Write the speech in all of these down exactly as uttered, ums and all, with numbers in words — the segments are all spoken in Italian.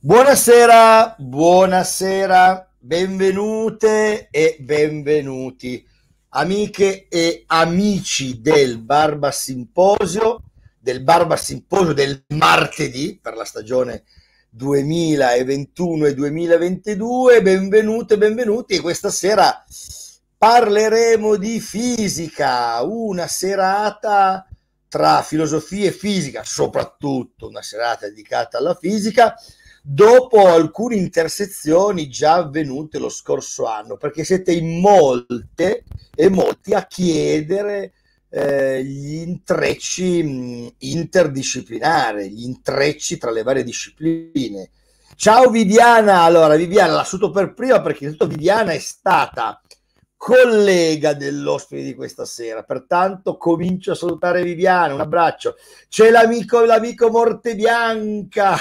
Buonasera, buonasera, benvenute e benvenuti, amiche e amici del Barba Simposio, del Barba Simposio del martedì per la stagione duemilaventuno e duemilaventidue. Benvenute e benvenuti, e questa sera parleremo di fisica, una serata tra filosofia e fisica, soprattutto una serata dedicata alla fisica, dopo alcune intersezioni già avvenute lo scorso anno, perché siete in molte e molti a chiedere eh, gli intrecci mh, interdisciplinari, gli intrecci tra le varie discipline. Ciao Viviana, allora Viviana la saluto per prima perché innanzitutto Viviana è stata collega dell'ospite di questa sera, pertanto comincio a salutare Viviana, un abbraccio. C'è l'amico, l'amico Morte Bianca.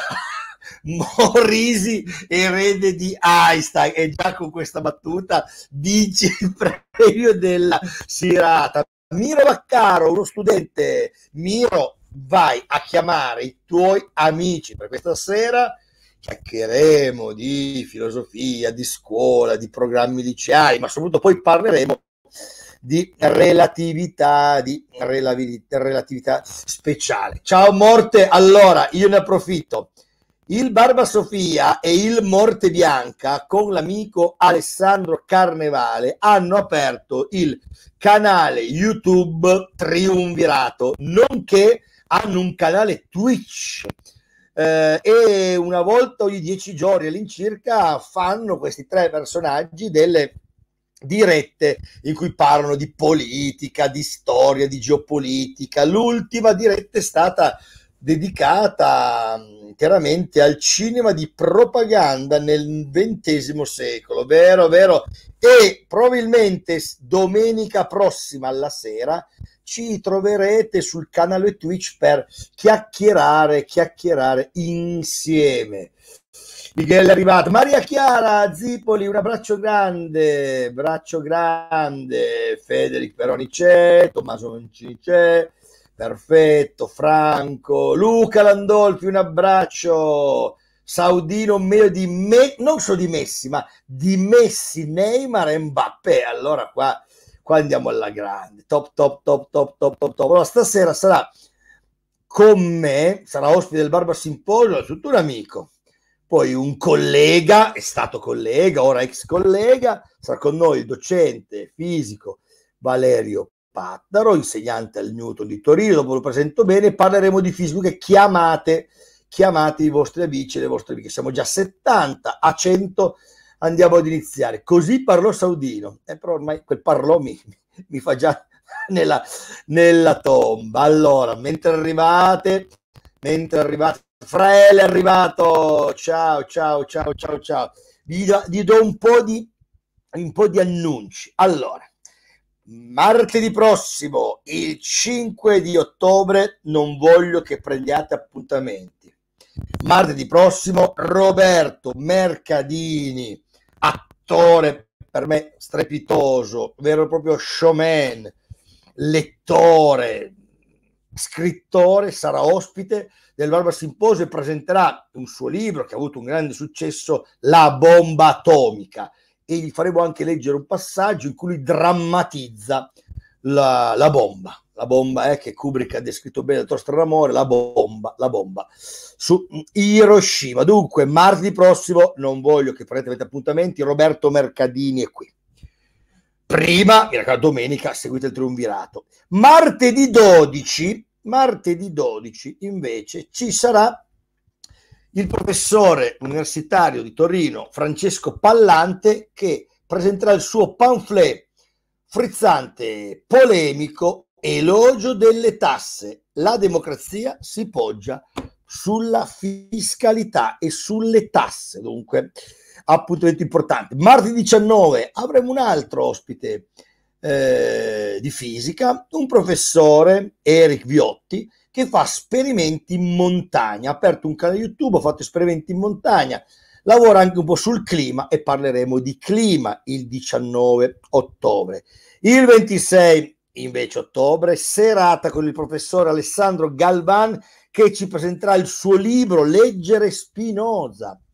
Morisi, erede di Einstein, e già con questa battuta vinci il premio della serata. Miro Vaccaro, uno studente. Miro, vai a chiamare i tuoi amici per questa sera. Chiacchieremo di filosofia, di scuola, di programmi liceali, ma soprattutto poi parleremo di relatività, di relatività speciale. Ciao Morte, allora io ne approfitto. Il Barba Sofia e il Morte Bianca con l'amico Alessandro Carnevale hanno aperto il canale YouTube Triumvirato, nonché hanno un canale Twitch eh, e una volta ogni dieci giorni all'incirca fanno questi tre personaggi delle dirette in cui parlano di politica, di storia, di geopolitica. L'ultima diretta è stata dedicata chiaramente al cinema di propaganda nel ventesimo secolo, vero, vero? E probabilmente domenica prossima alla sera ci troverete sul canale Twitch per chiacchierare, chiacchierare insieme. Miguel è arrivato, Maria Chiara Zipoli, un abbraccio grande, braccio grande, Federic Peroni c'è, Tommaso Mancini c'è, perfetto, Franco, Luca Landolfi, un abbraccio, Saudino meglio di me, non solo di Messi, ma di Messi, Neymar e Mbappé. Allora qua, qua andiamo alla grande, top, top, top, top, top, top, top. Allora stasera sarà con me, sarà ospite del Barba Simposio, tutto un amico, poi un collega, è stato collega, ora ex collega, sarà con noi il docente fisico Valerio Pattaro, insegnante al Newton di Torino. Dopo lo presento bene, parleremo di fisica. Chiamate, chiamate i vostri amici e le vostre amiche. Siamo già settanta, a cento andiamo ad iniziare. Così parlò Saudino, eh, però ormai quel parlò mi, mi fa già nella, nella tomba. Allora, mentre arrivate, mentre arrivate, Fraele è arrivato, ciao, ciao, ciao, ciao, ciao. Vi do, vi do un po' di un po' di annunci. Allora, martedì prossimo, il cinque di ottobre, non voglio che prendiate appuntamenti. Martedì prossimo, Roberto Mercadini, attore per me strepitoso, vero e proprio showman, lettore, scrittore, sarà ospite del Barba Simposio e presenterà un suo libro che ha avuto un grande successo, La bomba atomica, e gli faremo anche leggere un passaggio in cui lui drammatizza la, la bomba, la bomba eh, che Kubrick ha descritto bene, il nostro amore, la bomba, la bomba su Hiroshima. Dunque, martedì prossimo, non voglio che prendete appuntamenti, Roberto Mercadini è qui. Prima, mi raccomando, domenica, seguite il Triumvirato. Martedì dodici, martedì dodici invece ci sarà il professore universitario di Torino Francesco Pallante, che presenterà il suo pamphlet frizzante, polemico, Elogio delle tasse. La democrazia si poggia sulla fiscalità e sulle tasse. Dunque, appuntamento importante. Martedì diciannove avremo un altro ospite eh, di fisica, un professore, Eric Viotti, che fa esperimenti in montagna. Ha aperto un canale YouTube, ha fatto esperimenti in montagna, lavora anche un po' sul clima e parleremo di clima il diciannove ottobre. Il ventisei invece ottobre, serata con il professore Alessandro Galvan, che ci presenterà il suo libro Leggere Spinoza.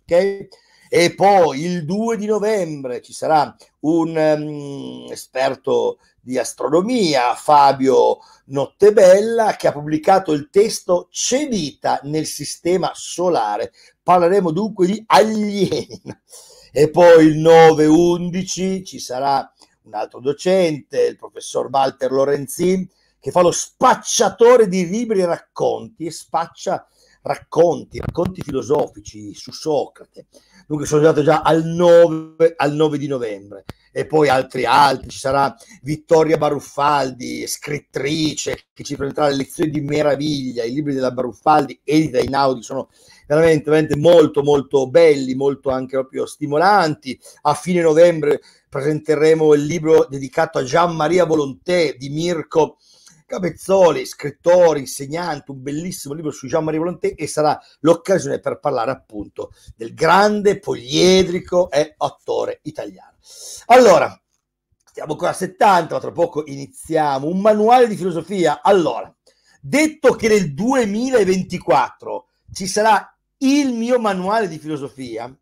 ok? E poi il due di novembre ci sarà un um, esperto di astronomia, Fabio Nottebella, che ha pubblicato il testo C'è vita nel sistema solare. Parleremo dunque di alieni. E poi il nove undici ci sarà un altro docente, il professor Walter Lorenzin, che fa lo spacciatore di libri e racconti e spaccia racconti, racconti filosofici su Socrate. Dunque sono andato già al nove, al nove di novembre. E poi altri altri, ci sarà Vittoria Baruffaldi, scrittrice, che ci presenterà le lezioni di meraviglia. I libri della Baruffaldi, editi da Einaudi, sono veramente, veramente molto molto belli, molto anche proprio stimolanti. A fine novembre presenteremo il libro dedicato a Gian Maria Volonté di Mirko Capezzoli, scrittore, insegnante, un bellissimo libro su Gian Maria Volonté, e sarà l'occasione per parlare appunto del grande poliedrico e attore italiano. Allora, stiamo ancora a settanta, ma tra poco iniziamo. Un manuale di filosofia. Allora, detto che nel duemilaventiquattro ci sarà il mio manuale di filosofia,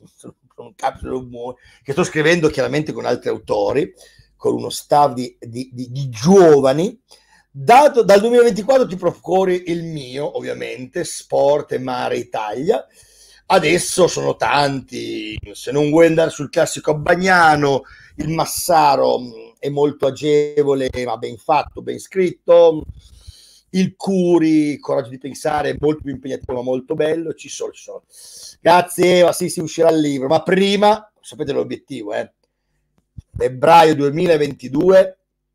un capitolo che sto scrivendo chiaramente con altri autori, con uno staff di, di, di, di giovani. Dato, dal duemilaventiquattro ti procuri il mio, ovviamente, Sport e Mare Italia. Adesso sono tanti, se non vuoi andare sul classico Abbagnano, il Massaro è molto agevole, ma ben fatto, ben scritto. Il Curi, Coraggio di pensare, è molto più impegnativo ma molto bello. Ci sono, ci sono. Grazie Eva, sì, sì, uscirà il libro, ma prima, sapete l'obiettivo, eh? Febbraio duemilaventidue,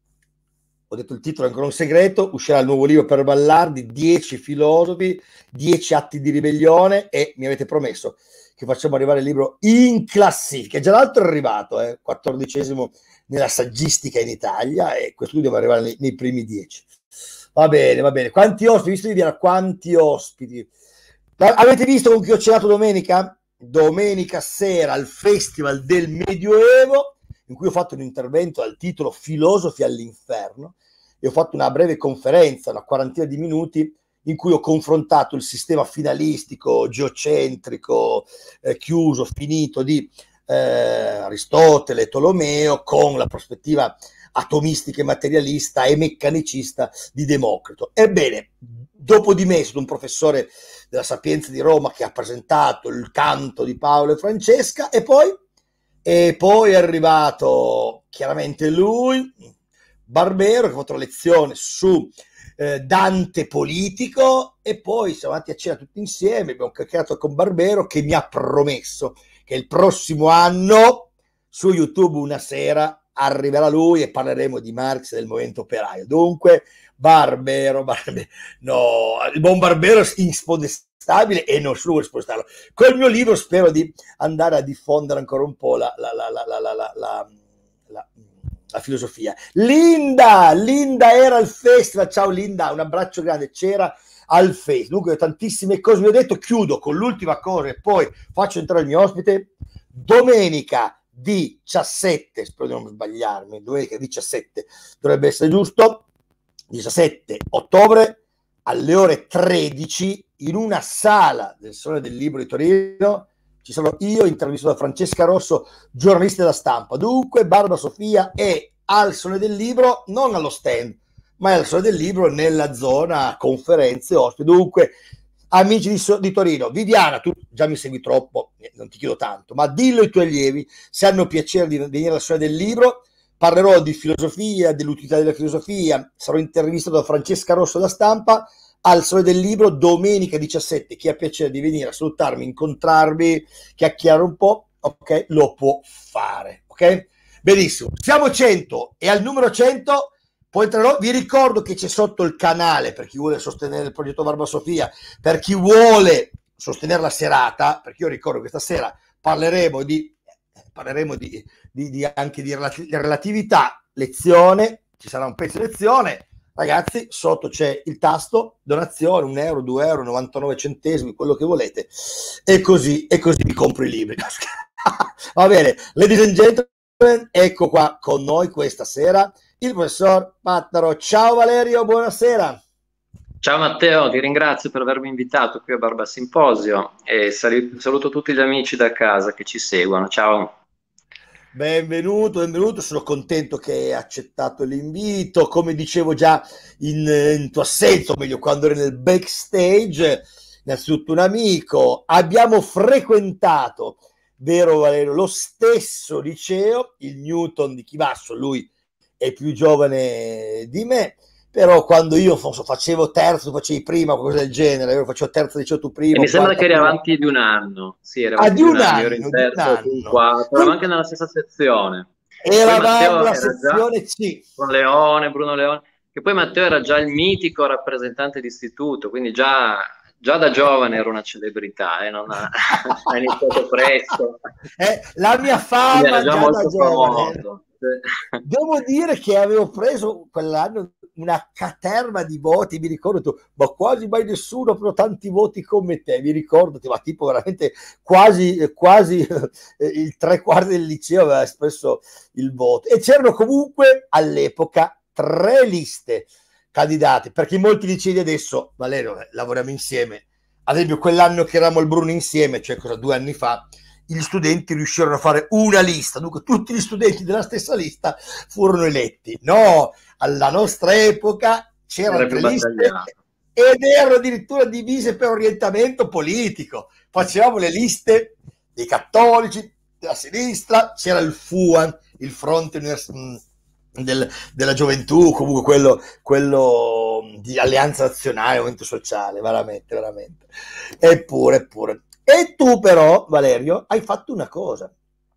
ho detto il titolo è ancora un segreto, uscirà il nuovo libro per Ballardi, dieci filosofi, dieci atti di ribellione, e mi avete promesso che facciamo arrivare il libro in classifica. Già l'altro è arrivato, eh, quattordicesimo nella saggistica in Italia, e questo deve arrivare nei, nei primi dieci. Va bene, va bene. Quanti ospiti, visto di dire quanti ospiti. Avete visto con chi ho cenato domenica? Domenica sera al Festival del Medioevo, in cui ho fatto un intervento dal titolo Filosofi all'inferno, e ho fatto una breve conferenza, una quarantina di minuti, in cui ho confrontato il sistema finalistico, geocentrico, eh, chiuso, finito di eh, Aristotele e Tolomeo, con la prospettiva atomistica e materialista e meccanicista di Democrito. Ebbene, dopo di me è stato un professore della Sapienza di Roma che ha presentato il canto di Paolo e Francesca, e poi E poi è arrivato chiaramente lui, Barbero, che ha fatto la lezione su eh, Dante politico, e poi siamo andati a cena tutti insieme, abbiamo chiacchierato con Barbero, che mi ha promesso che il prossimo anno su YouTube una sera arriverà lui e parleremo di Marx e del movimento operaio. Dunque, Barbero, Barbero no, il buon Barbero inspodestabile, e non solo spostarlo. Col mio libro spero di andare a diffondere ancora un po' la, la, la, la, la, la, la, la, la, la filosofia. Linda, Linda era al festival, ciao Linda, un abbraccio grande, c'era al festival. Dunque tantissime cose, vi ho detto, chiudo con l'ultima cosa e poi faccio entrare il mio ospite. Domenica diciassette, spero di non sbagliarmi, domenica diciassette dovrebbe essere giusto, diciassette ottobre alle ore tredici, in una sala del Salone del Libro di Torino, ci sarò io, intervistato da Francesca Rosso, giornalista della Stampa. Dunque Barbara Sofia è al Salone del Libro, non allo stand, ma è al Salone del Libro nella zona conferenze ospiti. Dunque, amici di, di Torino, Viviana, tu già mi segui troppo, non ti chiedo tanto, ma dillo ai tuoi allievi se hanno piacere di venire al Salone del Libro. Parlerò di filosofia, dell'utilità della filosofia, sarò intervistato da Francesca Rosso da Stampa al Salone del Libro domenica diciassette. Chi ha piacere di venire a salutarmi, incontrarmi, chiacchierare un po', ok, lo può fare, ok? Benissimo, siamo cento, e al numero cento poi entrerò. Vi ricordo che c'è sotto il canale, per chi vuole sostenere il progetto Barba Sofia, per chi vuole sostenere la serata, perché io ricordo che stasera parleremo di parleremo di, di, di anche di relatività, lezione, ci sarà un pezzo di lezione, ragazzi, sotto c'è il tasto donazione, un euro, due euro, novantanove centesimi, quello che volete, e così, e così vi compro i libri. Va bene, ladies and gentlemen, ecco qua con noi questa sera il professor Pattaro. Ciao Valerio, buonasera. Ciao Matteo, ti ringrazio per avermi invitato qui a Barba Simposio e sali- saluto tutti gli amici da casa che ci seguono. Ciao. Benvenuto, benvenuto, sono contento che hai accettato l'invito. Come dicevo già in, in tuo assenza, o meglio, quando eri nel backstage, innanzitutto un amico, abbiamo frequentato, vero Valerio, lo stesso liceo, il Newton di Chivasso, lui è più giovane di me, però quando io fo- facevo terzo, tu facevi prima, qualcosa del genere, io facevo terzo liceo tu E prima, mi sembra quarta che eri prima, avanti di un anno. Sì, eri ah, avanti di di un un anno. Io ero in anno, di un terzo, tu in anno. quarto. Eravamo anche nella stessa sezione. Poi Eravamo Matteo la era già sezione C. con Leone, Bruno Leone, che poi Matteo era già il mitico rappresentante d'istituto, quindi già, già da giovane era una celebrità, eh, non ha, ha iniziato presto, Eh, la mia quindi era fama già già da molto giovane. famoso. Sì. Devo dire che avevo preso quell'anno una caterva di voti, mi ricordo, tu, ma quasi mai nessuno ha preso tanti voti come te, mi ricordo, ma tipo veramente quasi, quasi eh, il tre quarti del liceo aveva espresso il voto. E c'erano comunque all'epoca tre liste candidate, perché in molti licei di adesso, Valerio, eh, lavoriamo insieme, ad esempio quell'anno che eravamo al Bruno insieme, cioè cosa, due anni fa, gli studenti riuscirono a fare una lista, dunque tutti gli studenti della stessa lista furono eletti. No, alla nostra epoca c'erano Era più tre liste battagliato. ed erano addirittura divise per orientamento politico. Facevamo le liste dei cattolici, della sinistra, c'era il FUAN, il Fronte Univers- del, della Gioventù, comunque quello, quello di Alleanza Nazionale, Movimento Sociale, veramente, veramente. Eppure, eppure. E tu però, Valerio, hai fatto una cosa.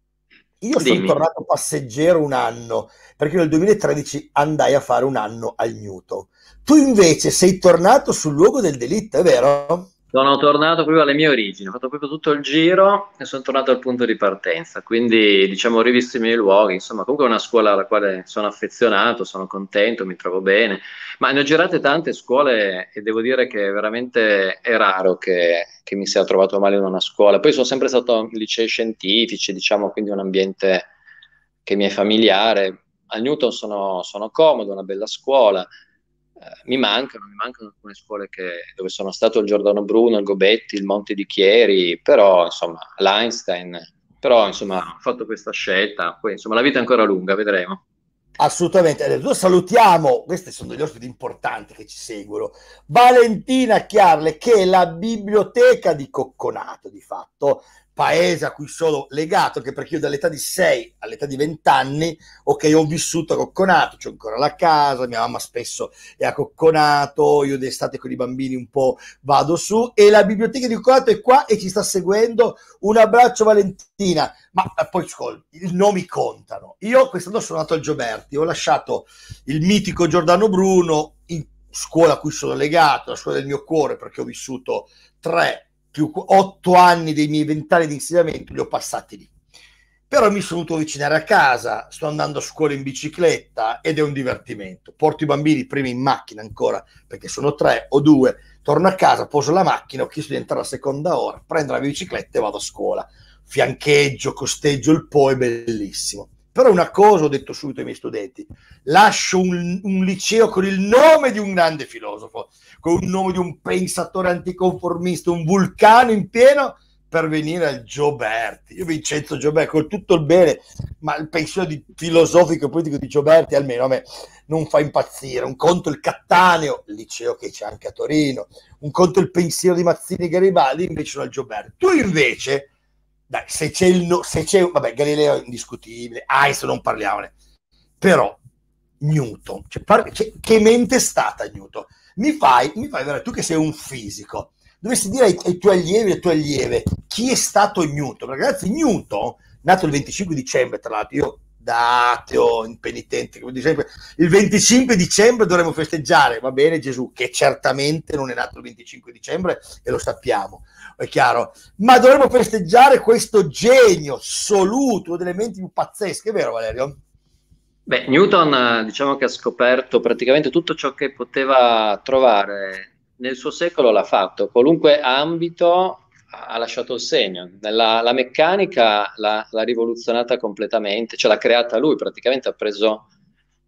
Io sono Dimmi. tornato passeggero un anno, perché nel duemilatredici andai a fare un anno al Newton. Tu invece sei tornato sul luogo del delitto, è vero? Sono tornato proprio alle mie origini, ho fatto proprio tutto il giro e sono tornato al punto di partenza, quindi diciamo ho rivisto i miei luoghi, insomma comunque è una scuola alla quale sono affezionato, sono contento, mi trovo bene, ma ne ho girate tante scuole e devo dire che veramente è raro che, che mi sia trovato male in una scuola. Poi sono sempre stato in licei scientifici, diciamo, quindi un ambiente che mi è familiare. Al Newton sono, sono comodo, una bella scuola. Eh, mi mancano, mi mancano alcune scuole che- dove sono stato, il Giordano Bruno, il Gobetti, il Monte di Chieri, però insomma l'Einstein, però insomma ho fatto questa scelta, poi insomma la vita è ancora lunga, vedremo. Assolutamente. Adesso salutiamo, questi sono degli ospiti importanti che ci seguono. Valentina Chiarle, che è la biblioteca di Cocconato, di fatto, paese a cui sono legato, che perché io dall'età di sei all'età di venti anni, ok, ho vissuto a Cocconato, c'ho ancora la casa, mia mamma spesso è a Cocconato, io d'estate con i bambini un po' vado su, e la biblioteca di Cocconato è qua e ci sta seguendo. Un abbraccio Valentina. Ma eh, poi scol- i nomi contano. Io quest'anno sono andato al Gioberti, ho lasciato il mitico Giordano Bruno in scuola a cui sono legato, la scuola del mio cuore, perché ho vissuto tre più otto anni dei miei vent'anni di insegnamento, li ho passati lì. Però mi sono dovuto avvicinare a casa, sto andando a scuola in bicicletta ed è un divertimento. Porto i bambini prima in macchina ancora, perché sono tre o due, torno a casa, poso la macchina, ho chiesto di entrare la seconda ora, prendo la mia bicicletta e vado a scuola. Fiancheggio, costeggio il Po, è bellissimo. Però una cosa ho detto subito ai miei studenti, lascio un, un liceo con il nome di un grande filosofo, con il nome di un pensatore anticonformista, un vulcano in pieno, per venire al Gioberti. Io Vincenzo Gioberti, con tutto il bene, ma il pensiero di filosofico e politico di Gioberti almeno a me non fa impazzire. Un conto il Cattaneo, il liceo che c'è anche a Torino, un conto il pensiero di Mazzini e Garibaldi, invece sono al Gioberti. Tu invece, dai, se c'è il no, se c'è, vabbè, Galileo è indiscutibile, Einstein non parliamone, però Newton, cioè, par- cioè, che mente è stata Newton? Mi fai, mi fai vedere, tu che sei un fisico, dovresti dire ai, ai tuoi allievi e alle tue allieve chi è stato Newton, perché ragazzi Newton, nato il venticinque dicembre, tra l'altro io da ateo impenitente, come dicevo, il venticinque dicembre dovremmo festeggiare, va bene Gesù, che certamente non è nato il venticinque dicembre e lo sappiamo, è chiaro, ma dovremmo festeggiare questo genio assoluto, uno delle menti più pazzesche, è vero Valerio? Beh, Newton eh, diciamo che ha scoperto praticamente tutto ciò che poteva trovare nel suo secolo, l'ha fatto, qualunque ambito ha lasciato il segno. Nella, la meccanica l'ha l'ha rivoluzionata completamente, ce l'ha creata lui, praticamente ha preso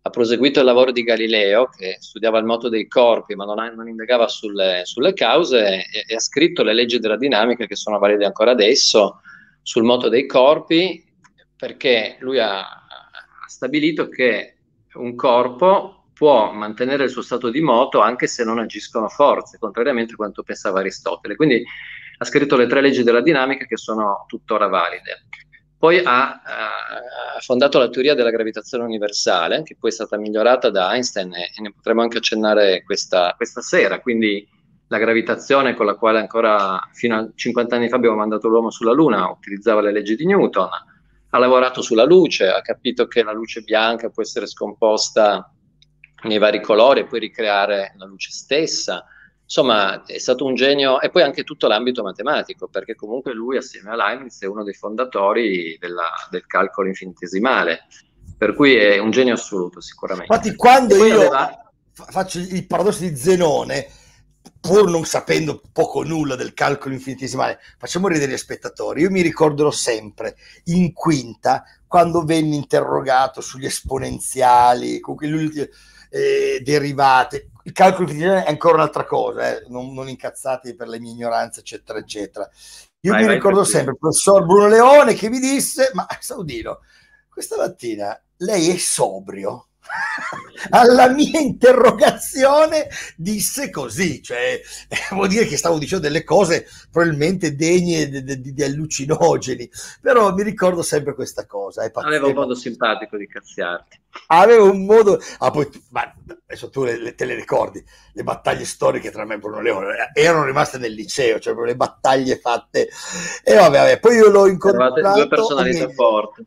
ha proseguito il lavoro di Galileo, che studiava il moto dei corpi, ma non, ha- non indagava sulle, sulle cause, e, e ha scritto le leggi della dinamica che sono valide ancora adesso sul moto dei corpi, perché lui ha, ha stabilito che un corpo può mantenere il suo stato di moto anche se non agiscono forze, contrariamente a quanto pensava Aristotele. Quindi ha scritto le tre leggi della dinamica che sono tuttora valide. Poi ha, ha fondato la teoria della gravitazione universale, che poi è stata migliorata da Einstein, e, e ne potremo anche accennare questa, questa sera. Quindi la gravitazione, con la quale ancora fino a cinquanta anni fa abbiamo mandato l'uomo sulla Luna, utilizzava le leggi di Newton. Ha lavorato sulla luce, ha capito che la luce bianca può essere scomposta nei vari colori e poi ricreare la luce stessa. Insomma, è stato un genio, e poi anche tutto l'ambito matematico, perché comunque lui, assieme a Leibniz, è uno dei fondatori della- del calcolo infinitesimale, per cui è un genio assoluto, sicuramente. Infatti, quando E poi io aveva... fa- faccio il paradosso di Zenone, pur non sapendo poco o nulla del calcolo infinitesimale, facciamo ridere gli spettatori. Io mi ricorderò sempre in quinta, quando venne interrogato sugli esponenziali, comunque l'ultimo eh, derivate. Il calcolo infinitesimale è ancora un'altra cosa, eh, non, non incazzati per le mie ignoranze, eccetera, eccetera. Io Vai, mi vai, ricordo tranquillo. sempre il professor Bruno Leone che mi disse: ma Saudino, questa mattina lei è sobrio? Alla mia interrogazione disse così, cioè vuol dire che stavo dicendo delle cose probabilmente degne di, di, di allucinogeni, però mi ricordo sempre questa cosa, è Aveva un pazzesco. modo simpatico di cazziarti. Aveva un modo, ah, poi, ma adesso tu le, le, te le ricordi, le battaglie storiche tra me e Bruno Leone erano rimaste nel liceo, cioè le battaglie fatte, e vabbè, vabbè. Poi io l'ho Eravate due incontrato e personalità mi, forti.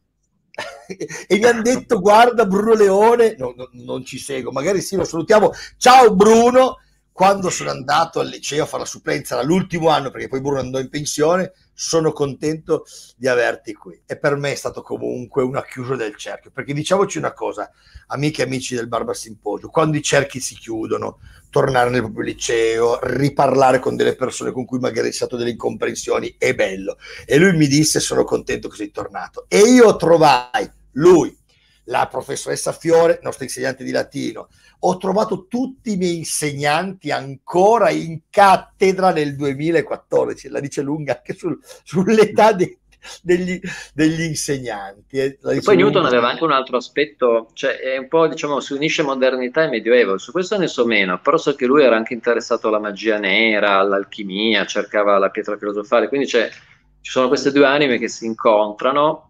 e mi hanno detto: guarda Bruno Leone, no, no, non ci seguo, magari sì, lo salutiamo, ciao Bruno. Quando sono andato al liceo a fare la supplenza, era l'ultimo anno perché poi Bruno andò in pensione, sono contento di averti qui, e per me è stato comunque una chiusura del cerchio, perché diciamoci una cosa, amiche e amici del Barba Simposio, quando i cerchi si chiudono, tornare nel proprio liceo, riparlare con delle persone con cui magari è stato delle incomprensioni, è bello. E lui mi disse: sono contento che sei tornato. E io trovai lui, la professoressa Fiore, nostra insegnante di latino, ho trovato tutti i miei insegnanti ancora in cattedra nel duemilaquattordici, la dice lunga anche sul, sull'età de, degli, degli insegnanti. Eh, E poi Newton aveva anche un altro aspetto, cioè è un po', diciamo, si unisce modernità e medioevo, su questo ne so meno, però so che lui era anche interessato alla magia nera, all'alchimia, cercava la pietra filosofale, quindi c'è, ci sono queste due anime che si incontrano.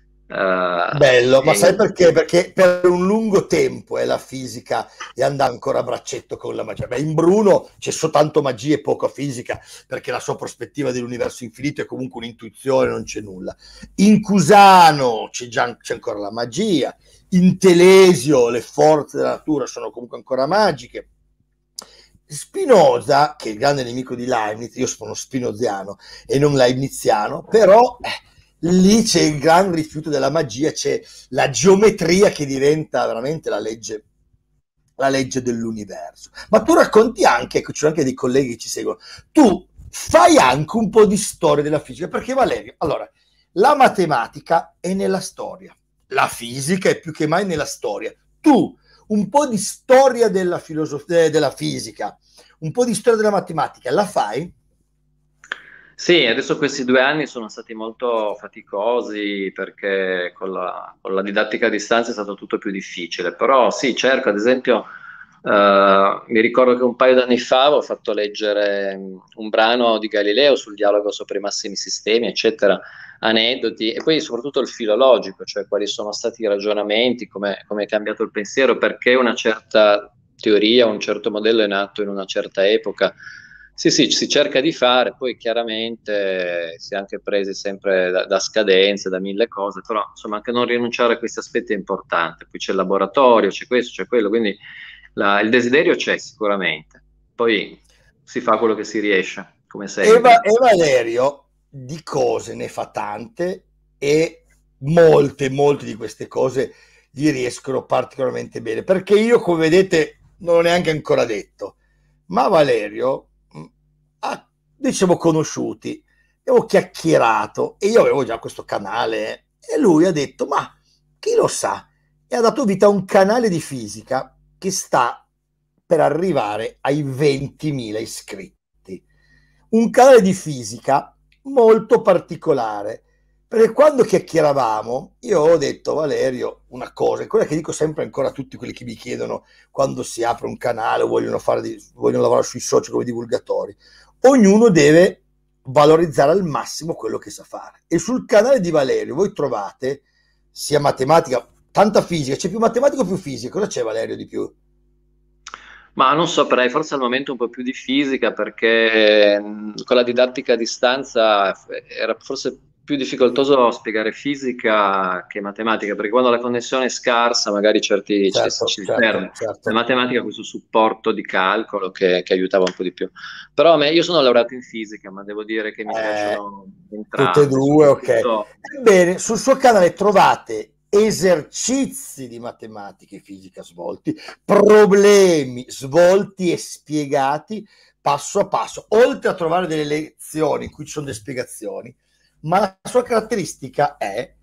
Bello, eh, ma sai e- perché? Perché per un lungo tempo è la fisica e andava ancora a braccetto con la magia. Beh, in Bruno c'è soltanto magia e poca fisica, perché la sua prospettiva dell'universo infinito è comunque un'intuizione, non c'è nulla. In Cusano c'è, già, c'è ancora la magia, in Telesio le forze della natura sono comunque ancora magiche. Spinoza, che è il grande nemico di Leibniz, io sono spinoziano e non leibniziano, però eh, lì c'è il gran rifiuto della magia, c'è la geometria che diventa veramente la legge, la legge dell'universo. Ma tu racconti anche, ecco, ci sono anche dei colleghi che ci seguono, tu fai anche un po' di storia della fisica, perché Valerio, allora, la matematica è nella storia, la fisica è più che mai nella storia. Tu un po' di storia della filosofia, della fisica, un po' di storia della matematica, la fai? Sì, adesso questi due anni sono stati molto faticosi perché con la, con la didattica a distanza è stato tutto più difficile, però sì, cerco, ad esempio, eh, mi ricordo che un paio d'anni fa avevo fatto leggere mm, un brano di Galileo sul dialogo sopra i massimi sistemi, eccetera, aneddoti, e poi soprattutto il filologico, cioè quali sono stati i ragionamenti, come come è cambiato il pensiero, perché una certa teoria, un certo modello è nato in una certa epoca. Sì, sì, si cerca di fare, poi chiaramente si è anche presi sempre da, da scadenze, da mille cose, però insomma anche non rinunciare a questi aspetti è importante. Poi c'è il laboratorio, c'è questo, c'è quello, quindi la- il desiderio c'è sicuramente, poi si fa quello che si riesce, come Eva, sempre. e Valerio di cose ne fa tante, e molte, molte di queste cose gli riescono particolarmente bene, perché io, come vedete, non l'ho neanche ancora detto, ma Valerio mh, ha, diciamo, conosciuti, abbiamo chiacchierato, e io avevo già questo canale, eh, e lui ha detto: ma chi lo sa? e ha dato vita a un canale di fisica che sta per arrivare ai ventimila iscritti. Un canale di fisica molto particolare, perché quando chiacchieravamo io ho detto, Valerio, una cosa, quella che dico sempre ancora a tutti quelli che mi chiedono quando si apre un canale o vogliono, fare di, vogliono lavorare sui social come divulgatori: ognuno deve valorizzare al massimo quello che sa fare, e sul canale di Valerio voi trovate sia matematica, tanta fisica. C'è più matematica o più fisica? Cosa c'è, Valerio, di più? Ma non saprei, forse al momento un po' più di fisica perché mh, con la didattica a distanza eh, era forse più difficoltoso spiegare fisica che matematica, perché quando la connessione è scarsa magari certi, ci, Certo, ci si certo, perde. La certo. matematica ha questo supporto di calcolo che, che aiutava un po' di più. Però a me, io sono laureato in fisica, ma devo dire che mi Eh, piacciono tutte e entrambe, due, ok. soprattutto. Ebbene, sul suo canale trovate esercizi di matematica e fisica svolti, problemi svolti e spiegati passo a passo, oltre a trovare delle lezioni in cui ci sono delle spiegazioni, ma la sua caratteristica è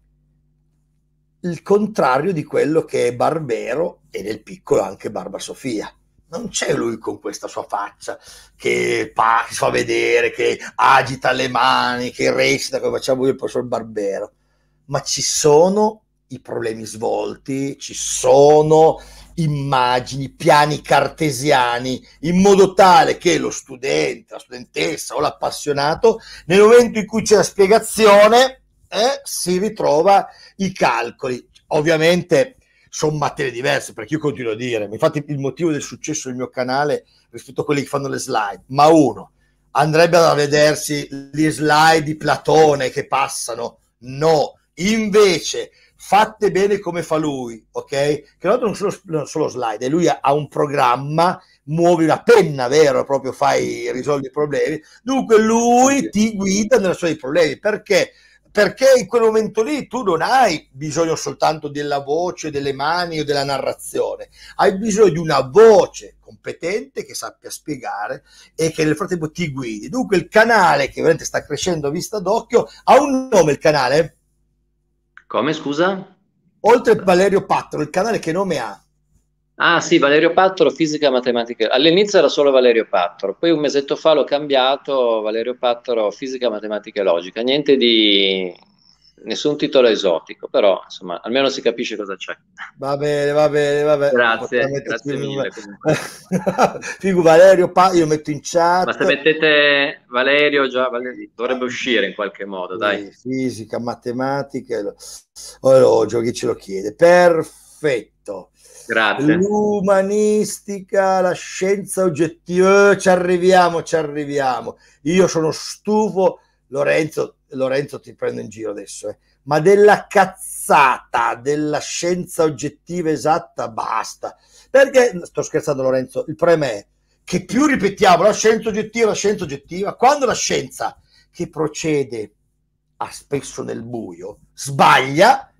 il contrario di quello che è Barbero e nel piccolo anche Barba Sofia. Non c'è lui con questa sua faccia che fa, che fa vedere, che agita le mani, che recita come facciamo io il professor Barbero, ma ci sono i problemi svolti, ci sono immagini, piani cartesiani, in modo tale che lo studente, la studentessa o l'appassionato, nel momento in cui c'è la spiegazione, eh, si ritrova i calcoli. Ovviamente sono materie diverse, perché io continuo a dire, infatti il motivo del successo del mio canale rispetto a quelli che fanno le slide, ma uno andrebbe a vedersi le slide di Platone che passano, no, invece fatte bene come fa lui, ok? Che tra l'altro non solo, non solo slide, lui ha, ha un programma, muovi una penna, vero? Proprio fai, risolvi i problemi. Dunque lui ti guida nella sua dei problemi, perché? Perché in quel momento lì tu non hai bisogno soltanto della voce, delle mani o della narrazione, hai bisogno di una voce competente che sappia spiegare e che nel frattempo ti guidi. Dunque il canale, che veramente sta crescendo a vista d'occhio, ha un nome il canale? Come, scusa? Oltre a Valerio Pattro, il canale che nome ha? Ah sì, Valerio Pattoro, fisica e matematica. All'inizio era solo Valerio Pattoro, poi un mesetto fa l'ho cambiato, Valerio Pattoro, fisica, matematica e logica. Niente di... nessun titolo esotico, però insomma, almeno si capisce cosa c'è. Va bene, va bene, vabbè, poteva Grazie, metterci grazie il nome. mille comunque. Figo Valerio, pa- io metto in Ma se chat. mettete Valerio, già Valerio, dovrebbe uscire in qualche modo, dai. Sì, fisica, matematica, lo- orologio, chi ce lo chiede? Perfetto. Grazie. L'umanistica, la scienza oggettiva, eh, ci arriviamo, ci arriviamo. Io sono stufo, Lorenzo, Lorenzo ti prendo in giro adesso, eh. Ma della cazzata, della scienza oggettiva esatta, basta. Perché, sto scherzando Lorenzo, il problema è che più ripetiamo la scienza oggettiva, la scienza oggettiva, quando la scienza che procede a spesso nel buio sbaglia,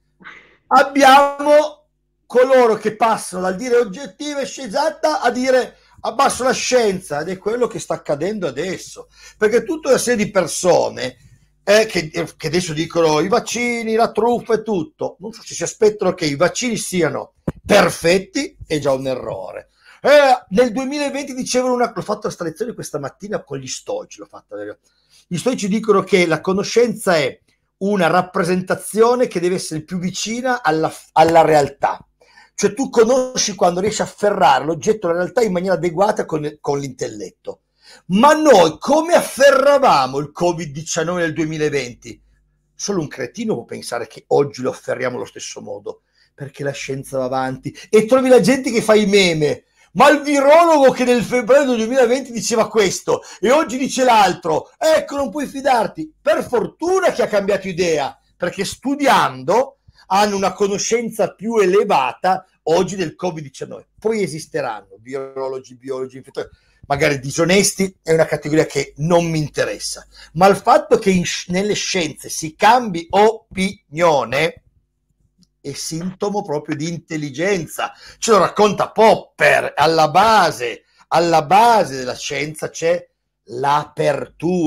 abbiamo coloro che passano dal dire oggettiva e scienziata a dire abbasso la scienza, ed è quello che sta accadendo adesso, perché tutta una serie di persone eh, che, che adesso dicono i vaccini, la truffa e tutto, non so se si aspettano che i vaccini siano perfetti, è già un errore. Eh, nel duemilaventi dicevano una, l'ho fatto questa lezione questa mattina con gli stoici, l'ho fatta, gli stoici dicono che la conoscenza è una rappresentazione che deve essere più vicina alla, alla realtà, cioè tu conosci quando riesci a afferrare l'oggetto della realtà in maniera adeguata con, con l'intelletto. Ma noi come afferravamo il covid diciannove nel duemilaventi? Solo un cretino può pensare che oggi lo afferriamo allo stesso modo, perché la scienza va avanti e trovi la gente che fa i meme. Ma il virologo che nel febbraio del duemilaventi diceva questo e oggi dice l'altro, ecco, non puoi fidarti. Per fortuna che ha cambiato idea, perché studiando hanno una conoscenza più elevata oggi del covid diciannove. Poi esisteranno virologi, biologi, infettori, magari disonesti, è una categoria che non mi interessa, ma il fatto che in, nelle scienze si cambi opinione è sintomo proprio di intelligenza. Ce lo racconta Popper. Alla base, alla base della scienza c'è l'apertura,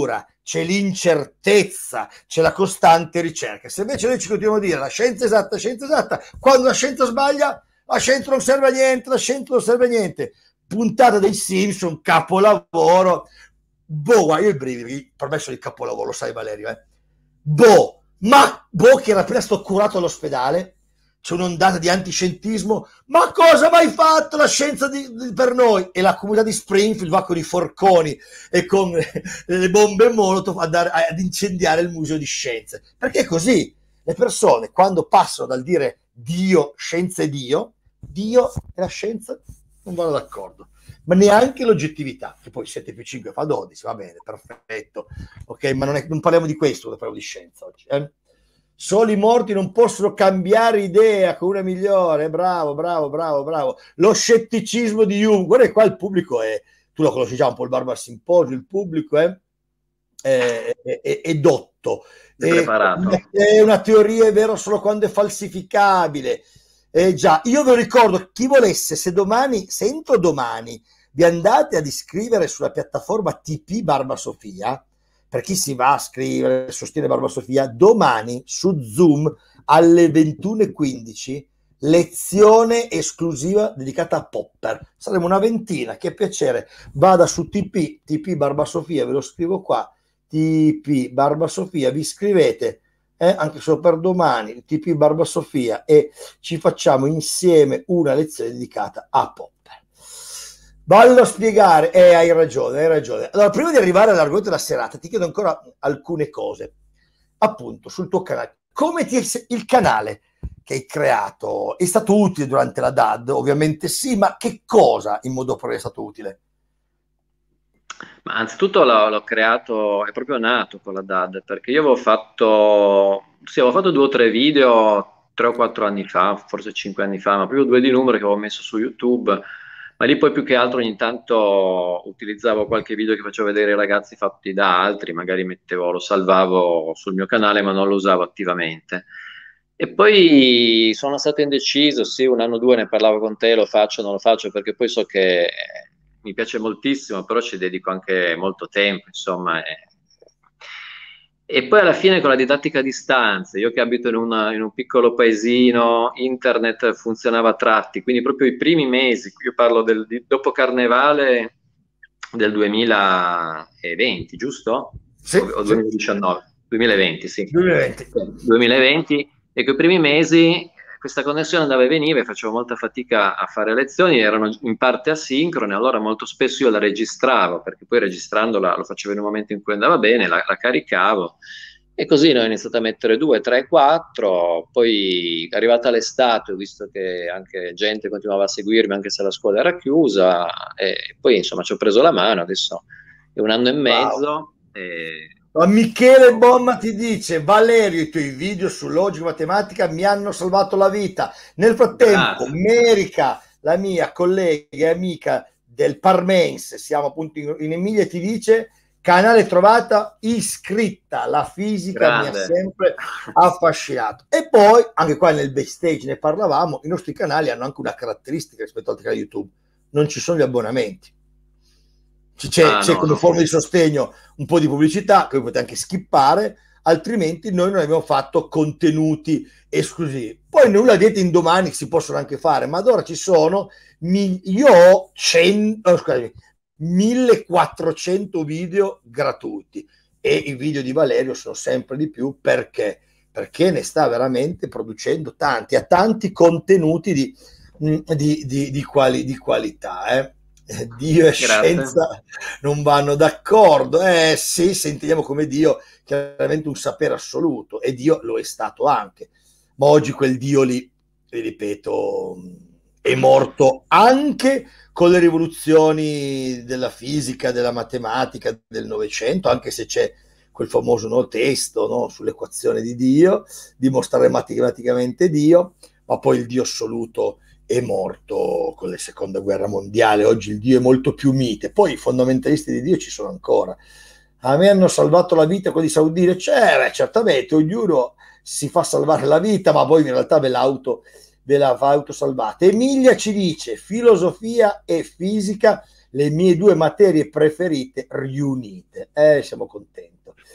c'è l'incertezza, c'è la costante ricerca. Se invece noi ci continuiamo a dire la scienza esatta, scienza esatta, quando la scienza sbaglia, la scienza non serve a niente, la scienza non serve a niente. Puntata dei Simpson, capolavoro. Boh, guarda, io i brividi, per me sono il capolavoro, lo sai Valerio, eh? Boh, ma Boh che era appena stato curato all'ospedale, c'è un'ondata di antiscientismo, ma cosa mai fatto la scienza di, di, per noi? E la comunità di Springfield va con i forconi e con le bombe Molotov ad, ad incendiare il museo di scienze, perché è così, le persone quando passano dal dire Dio, scienza e Dio, Dio e la scienza non vanno d'accordo, ma neanche l'oggettività, che poi sette più cinque fa dodici, va bene, perfetto, ok, ma non, è, non parliamo di questo, parliamo di scienza oggi, eh? Solo i morti non possono cambiare idea con una migliore, bravo, bravo, bravo, bravo. Lo scetticismo di Jung, guarda qua il pubblico è, tu lo conosci già un po' il Barbar Symposium, il pubblico è, è, è, è dotto, è preparato. È una teoria, è vero solo quando è falsificabile. Eh, già, io vi ricordo, chi volesse, se domani, se entro domani, vi andate ad iscrivere sulla piattaforma T P Barba Sofia, per chi si va a scrivere, sostiene Barba Sofia, domani su Zoom alle ventuno e quindici lezione esclusiva dedicata a Popper. Saremo una ventina, che piacere. Vada su T P, T P Barba Sofia, ve lo scrivo qua, T P Barba Sofia, vi iscrivete eh, anche solo per domani, T P Barba Sofia, e ci facciamo insieme una lezione dedicata a Popper. Vallo a spiegare, eh, hai ragione, hai ragione. Allora, prima di arrivare all'argomento della serata, ti chiedo ancora alcune cose. Appunto, sul tuo canale. Come ti è il canale che hai creato? È stato utile durante la D A D? Ovviamente sì, ma che cosa in modo proprio è stato utile? Ma anzitutto l'ho, l'ho creato, è proprio nato con la D A D, perché io avevo fatto, sì, avevo fatto due o tre video tre o quattro anni fa, forse cinque anni fa, ma proprio due di numero che avevo messo su YouTube. Ma lì poi più che altro ogni tanto utilizzavo qualche video che facevo vedere ai ragazzi fatti da altri, magari mettevo, lo salvavo sul mio canale ma non lo usavo attivamente. E poi sono stato indeciso, sì, un anno o due ne parlavo con te, lo faccio, non lo faccio, perché poi so che mi piace moltissimo, però ci dedico anche molto tempo, insomma. E, e poi alla fine con la didattica a distanza, io che abito in, una, in un piccolo paesino, internet funzionava a tratti, quindi proprio i primi mesi, io parlo del, di, dopo Carnevale del duemilaventi, giusto? Sì, o, o duemiladiciannove? duemilaventi, sì. duemilaventi. duemilaventi, e quei primi mesi questa connessione andava e veniva e facevo molta fatica a fare lezioni, erano in parte asincrone, allora molto spesso io la registravo, perché poi registrandola lo facevo in un momento in cui andava bene, la, la caricavo, e così ne ho iniziato a mettere due, tre, quattro, poi arrivata l'estate ho visto che anche gente continuava a seguirmi anche se la scuola era chiusa, e poi insomma ci ho preso la mano, adesso è un anno e mezzo. Wow. E... Ma Michele Bomma ti dice: Valerio, i tuoi video su logica e matematica mi hanno salvato la vita. Nel frattempo, Grazie. Merica, la mia collega e amica del Parmense, siamo appunto in, in Emilia, ti dice: canale trovata, iscritta, la fisica Grande. Mi ha sempre affascinato. E poi, anche qua nel backstage ne parlavamo, i nostri canali hanno anche una caratteristica rispetto al canale YouTube: non ci sono gli abbonamenti. C'è, ah, c'è no, come no. forma di sostegno un po' di pubblicità che potete anche skippare, altrimenti noi non abbiamo fatto contenuti esclusivi. Poi nulla diete in domani si possono anche fare, ma ad ora ci sono io ho cento, oh, scusami, millequattrocento video gratuiti, e i video di Valerio sono sempre di più, perché perché ne sta veramente producendo tanti, ha tanti contenuti di, di, di, di, quali, di qualità, eh. Dio e Grazie. Scienza non vanno d'accordo, eh sì, sentiamo come Dio chiaramente un sapere assoluto, e Dio lo è stato anche, ma oggi quel Dio lì, vi ripeto, è morto anche con le rivoluzioni della fisica, della matematica del Novecento, anche se c'è quel famoso no, testo no, sull'equazione di Dio, dimostrare matematicamente Dio, ma poi il Dio assoluto è morto con la seconda guerra mondiale. Oggi il Dio è molto più mite, poi i fondamentalisti di Dio ci sono ancora. A me hanno salvato la vita quelli sauditi, cioè, beh, certamente ognuno si fa salvare la vita, ma poi in realtà ve l'auto ve la va autosalvata. Emilia ci dice: filosofia e fisica, le mie due materie preferite riunite. Eh, siamo contenti.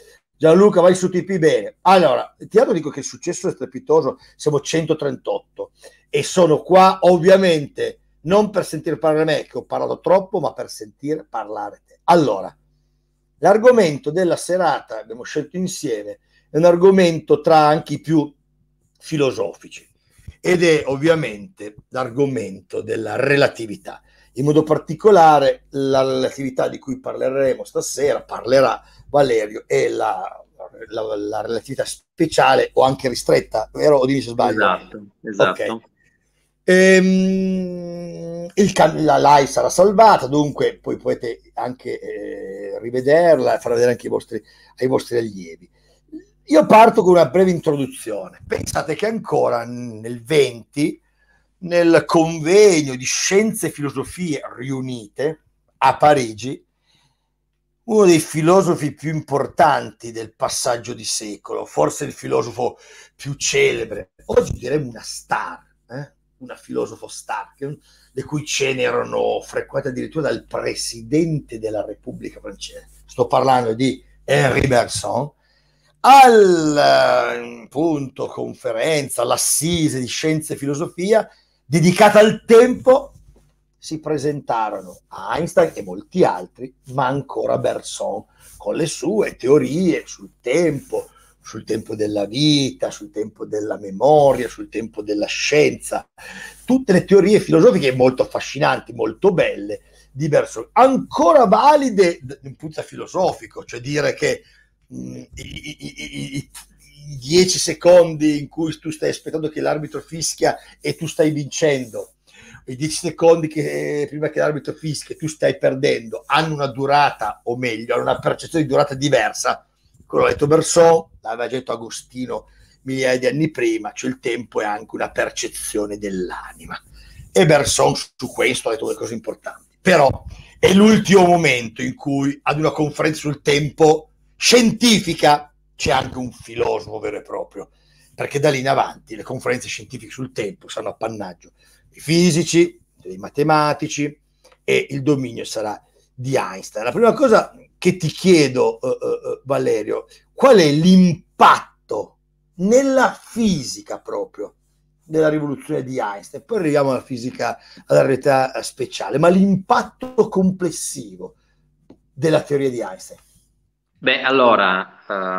Gianluca, vai su T P bene. Allora, ti dico che il successo è strepitoso, siamo centotrentotto e sono qua ovviamente non per sentire parlare me, che ho parlato troppo, ma per sentire parlare te. Allora, l'argomento della serata, abbiamo scelto insieme, è un argomento tra anche i più filosofici ed è ovviamente l'argomento della relatività. In modo particolare la relatività di cui parleremo stasera, parlerà Valerio, è la, la, la relatività speciale o anche ristretta, vero? O dimmi se sbaglio. Esatto, esatto. Okay. Ehm, il can- la live sarà salvata, dunque poi potete anche eh, rivederla e far vedere anche ai vostri, ai vostri allievi. Io parto con una breve introduzione. Pensate che ancora nel venti, nel convegno di Scienze e Filosofie Riunite a Parigi, uno dei filosofi più importanti del passaggio di secolo, forse il filosofo più celebre, oggi diremmo una star, eh? una filosofo star, che, le cui cene erano frequentate addirittura dal presidente della Repubblica francese. Sto parlando di Henri Bergson. Al punto conferenza, l'assise di Scienze e Filosofia, dedicata al tempo, si presentarono Einstein e molti altri, ma ancora Bergson, con le sue teorie sul tempo, sul tempo della vita, sul tempo della memoria, sul tempo della scienza, tutte le teorie filosofiche molto affascinanti, molto belle di Bergson, ancora valide da un punto filosofico, cioè dire che mh, i, i, i, i dieci secondi in cui tu stai aspettando che l'arbitro fischia e tu stai vincendo, i dieci secondi che prima che l'arbitro fischia e tu stai perdendo, hanno una durata, o meglio, hanno una percezione di durata diversa. Quello l'ha detto Bergson, l'aveva detto Agostino migliaia di anni prima, cioè il tempo è anche una percezione dell'anima. E Bergson su questo ha detto delle cose importanti. Però è l'ultimo momento in cui ad una conferenza sul tempo scientifica c'è anche un filosofo vero e proprio, perché da lì in avanti le conferenze scientifiche sul tempo saranno appannaggio dei fisici, dei matematici, e il dominio sarà di Einstein. La prima cosa che ti chiedo, uh, uh, Valerio, qual è l'impatto nella fisica proprio della rivoluzione di Einstein? Poi arriviamo alla fisica, alla realtà speciale, ma l'impatto complessivo della teoria di Einstein. Beh, allora,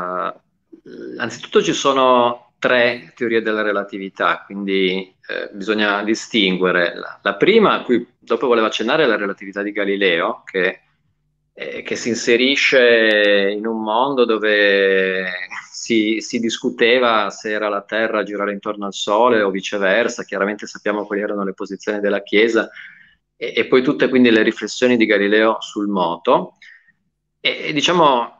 uh, anzitutto ci sono tre teorie della relatività, quindi eh, bisogna distinguere. La, la prima, a cui dopo volevo accennare, è la relatività di Galileo, che, eh, che si inserisce in un mondo dove si, si discuteva se era la Terra a girare intorno al Sole o viceversa. Chiaramente sappiamo quali erano le posizioni della Chiesa, e, e poi tutte quindi le riflessioni di Galileo sul moto. E, e diciamo,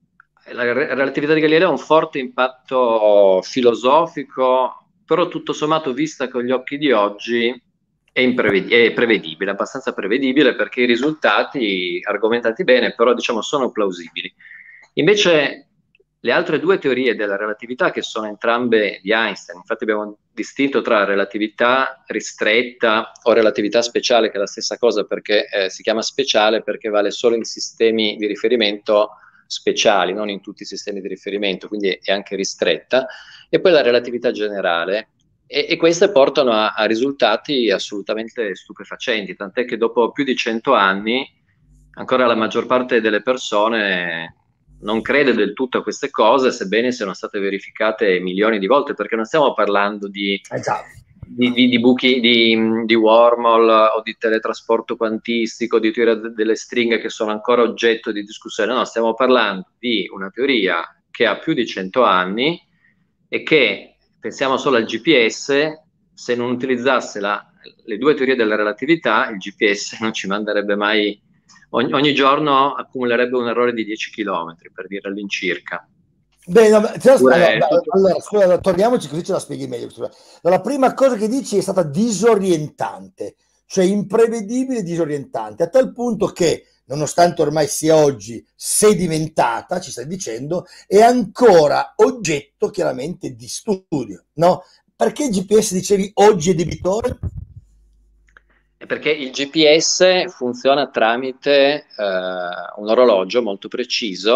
la re- relatività di Galileo ha un forte impatto filosofico, però tutto sommato, vista con gli occhi di oggi, è, impreved- è prevedibile, abbastanza prevedibile, perché i risultati, argomentati bene, però diciamo sono plausibili. Invece le altre due teorie della relatività, che sono entrambe di Einstein, infatti abbiamo distinto tra relatività ristretta o relatività speciale, che è la stessa cosa, perché eh, si chiama speciale perché vale solo in sistemi di riferimento speciali, non in tutti i sistemi di riferimento, quindi è anche ristretta, e poi la relatività generale, e, e queste portano a, a risultati assolutamente stupefacenti, tant'è che dopo più di cento anni ancora la maggior parte delle persone non crede del tutto a queste cose, sebbene siano state verificate milioni di volte, perché non stiamo parlando di, Esatto. di, di, di buchi, di, di wormhole o di teletrasporto quantistico, di teoria de- delle stringhe, che sono ancora oggetto di discussione. No, stiamo parlando di una teoria che ha più di cento anni e che, pensiamo solo al G P S, se non utilizzasse la, le due teorie della relatività, il G P S non ci manderebbe mai. Ogni, ogni giorno accumulerebbe un errore di dieci chilometri, per dire all'incirca. Beh, no, cioè, allora, Oppure, tutto... allora, scusa, torniamoci così ce la spieghi meglio. Scusa. La prima cosa che dici è stata disorientante, cioè imprevedibile e disorientante, a tal punto che, nonostante ormai sia oggi sedimentata, ci stai dicendo, è ancora oggetto chiaramente di studio, no? Perché il G P S, dicevi, oggi è debitore? Perché il G P S funziona tramite eh, un orologio molto preciso,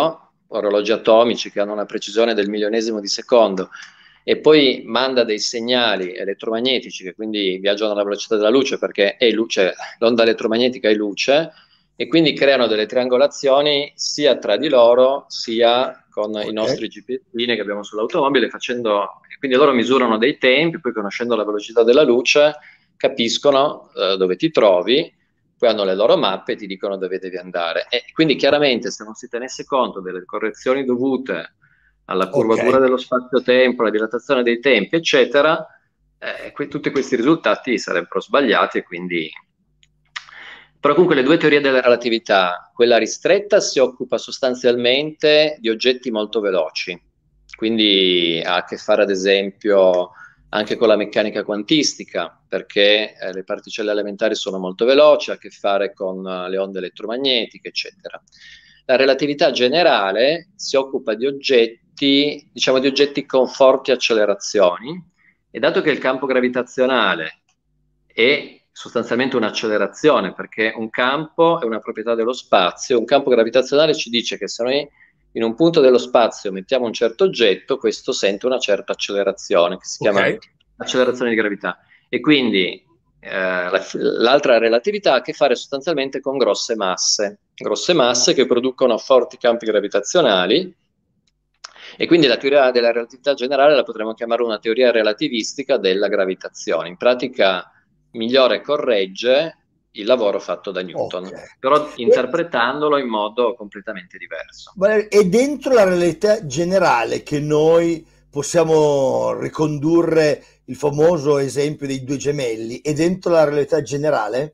orologi atomici che hanno una precisione del milionesimo di secondo, e poi manda dei segnali elettromagnetici che quindi viaggiano alla velocità della luce, perché è luce, l'onda elettromagnetica è luce, e quindi creano delle triangolazioni sia tra di loro sia con i Ok, nostri G P S che abbiamo sull'automobile, facendo, quindi loro misurano dei tempi, poi conoscendo la velocità della luce capiscono eh, dove ti trovi, poi hanno le loro mappe e ti dicono dove devi andare. E quindi chiaramente se non si tenesse conto delle correzioni dovute alla ok. curvatura dello spazio-tempo, alla dilatazione dei tempi, eccetera, eh, que- tutti questi risultati sarebbero sbagliati e quindi... Però comunque le due teorie della relatività, quella ristretta si occupa sostanzialmente di oggetti molto veloci, quindi ha a che fare ad esempio anche con la meccanica quantistica, perché eh, le particelle elementari sono molto veloci, ha a che fare con uh, le onde elettromagnetiche, eccetera. La relatività generale si occupa di oggetti, diciamo di oggetti con forti accelerazioni, e dato che il campo gravitazionale è sostanzialmente un'accelerazione, perché un campo è una proprietà dello spazio, un campo gravitazionale ci dice che se noi in un punto dello spazio mettiamo un certo oggetto, questo sente una certa accelerazione, che si Ok, chiama accelerazione di gravità. E quindi eh, l'altra relatività ha a che fare sostanzialmente con grosse masse, grosse masse che producono forti campi gravitazionali, e quindi la teoria della relatività generale la potremmo chiamare una teoria relativistica della gravitazione. In pratica migliora e corregge il lavoro fatto da ok. Newton, però E, interpretandolo in modo completamente diverso. Valerio, è dentro la realtà generale che noi possiamo ricondurre il famoso esempio dei due gemelli, è dentro la realtà generale?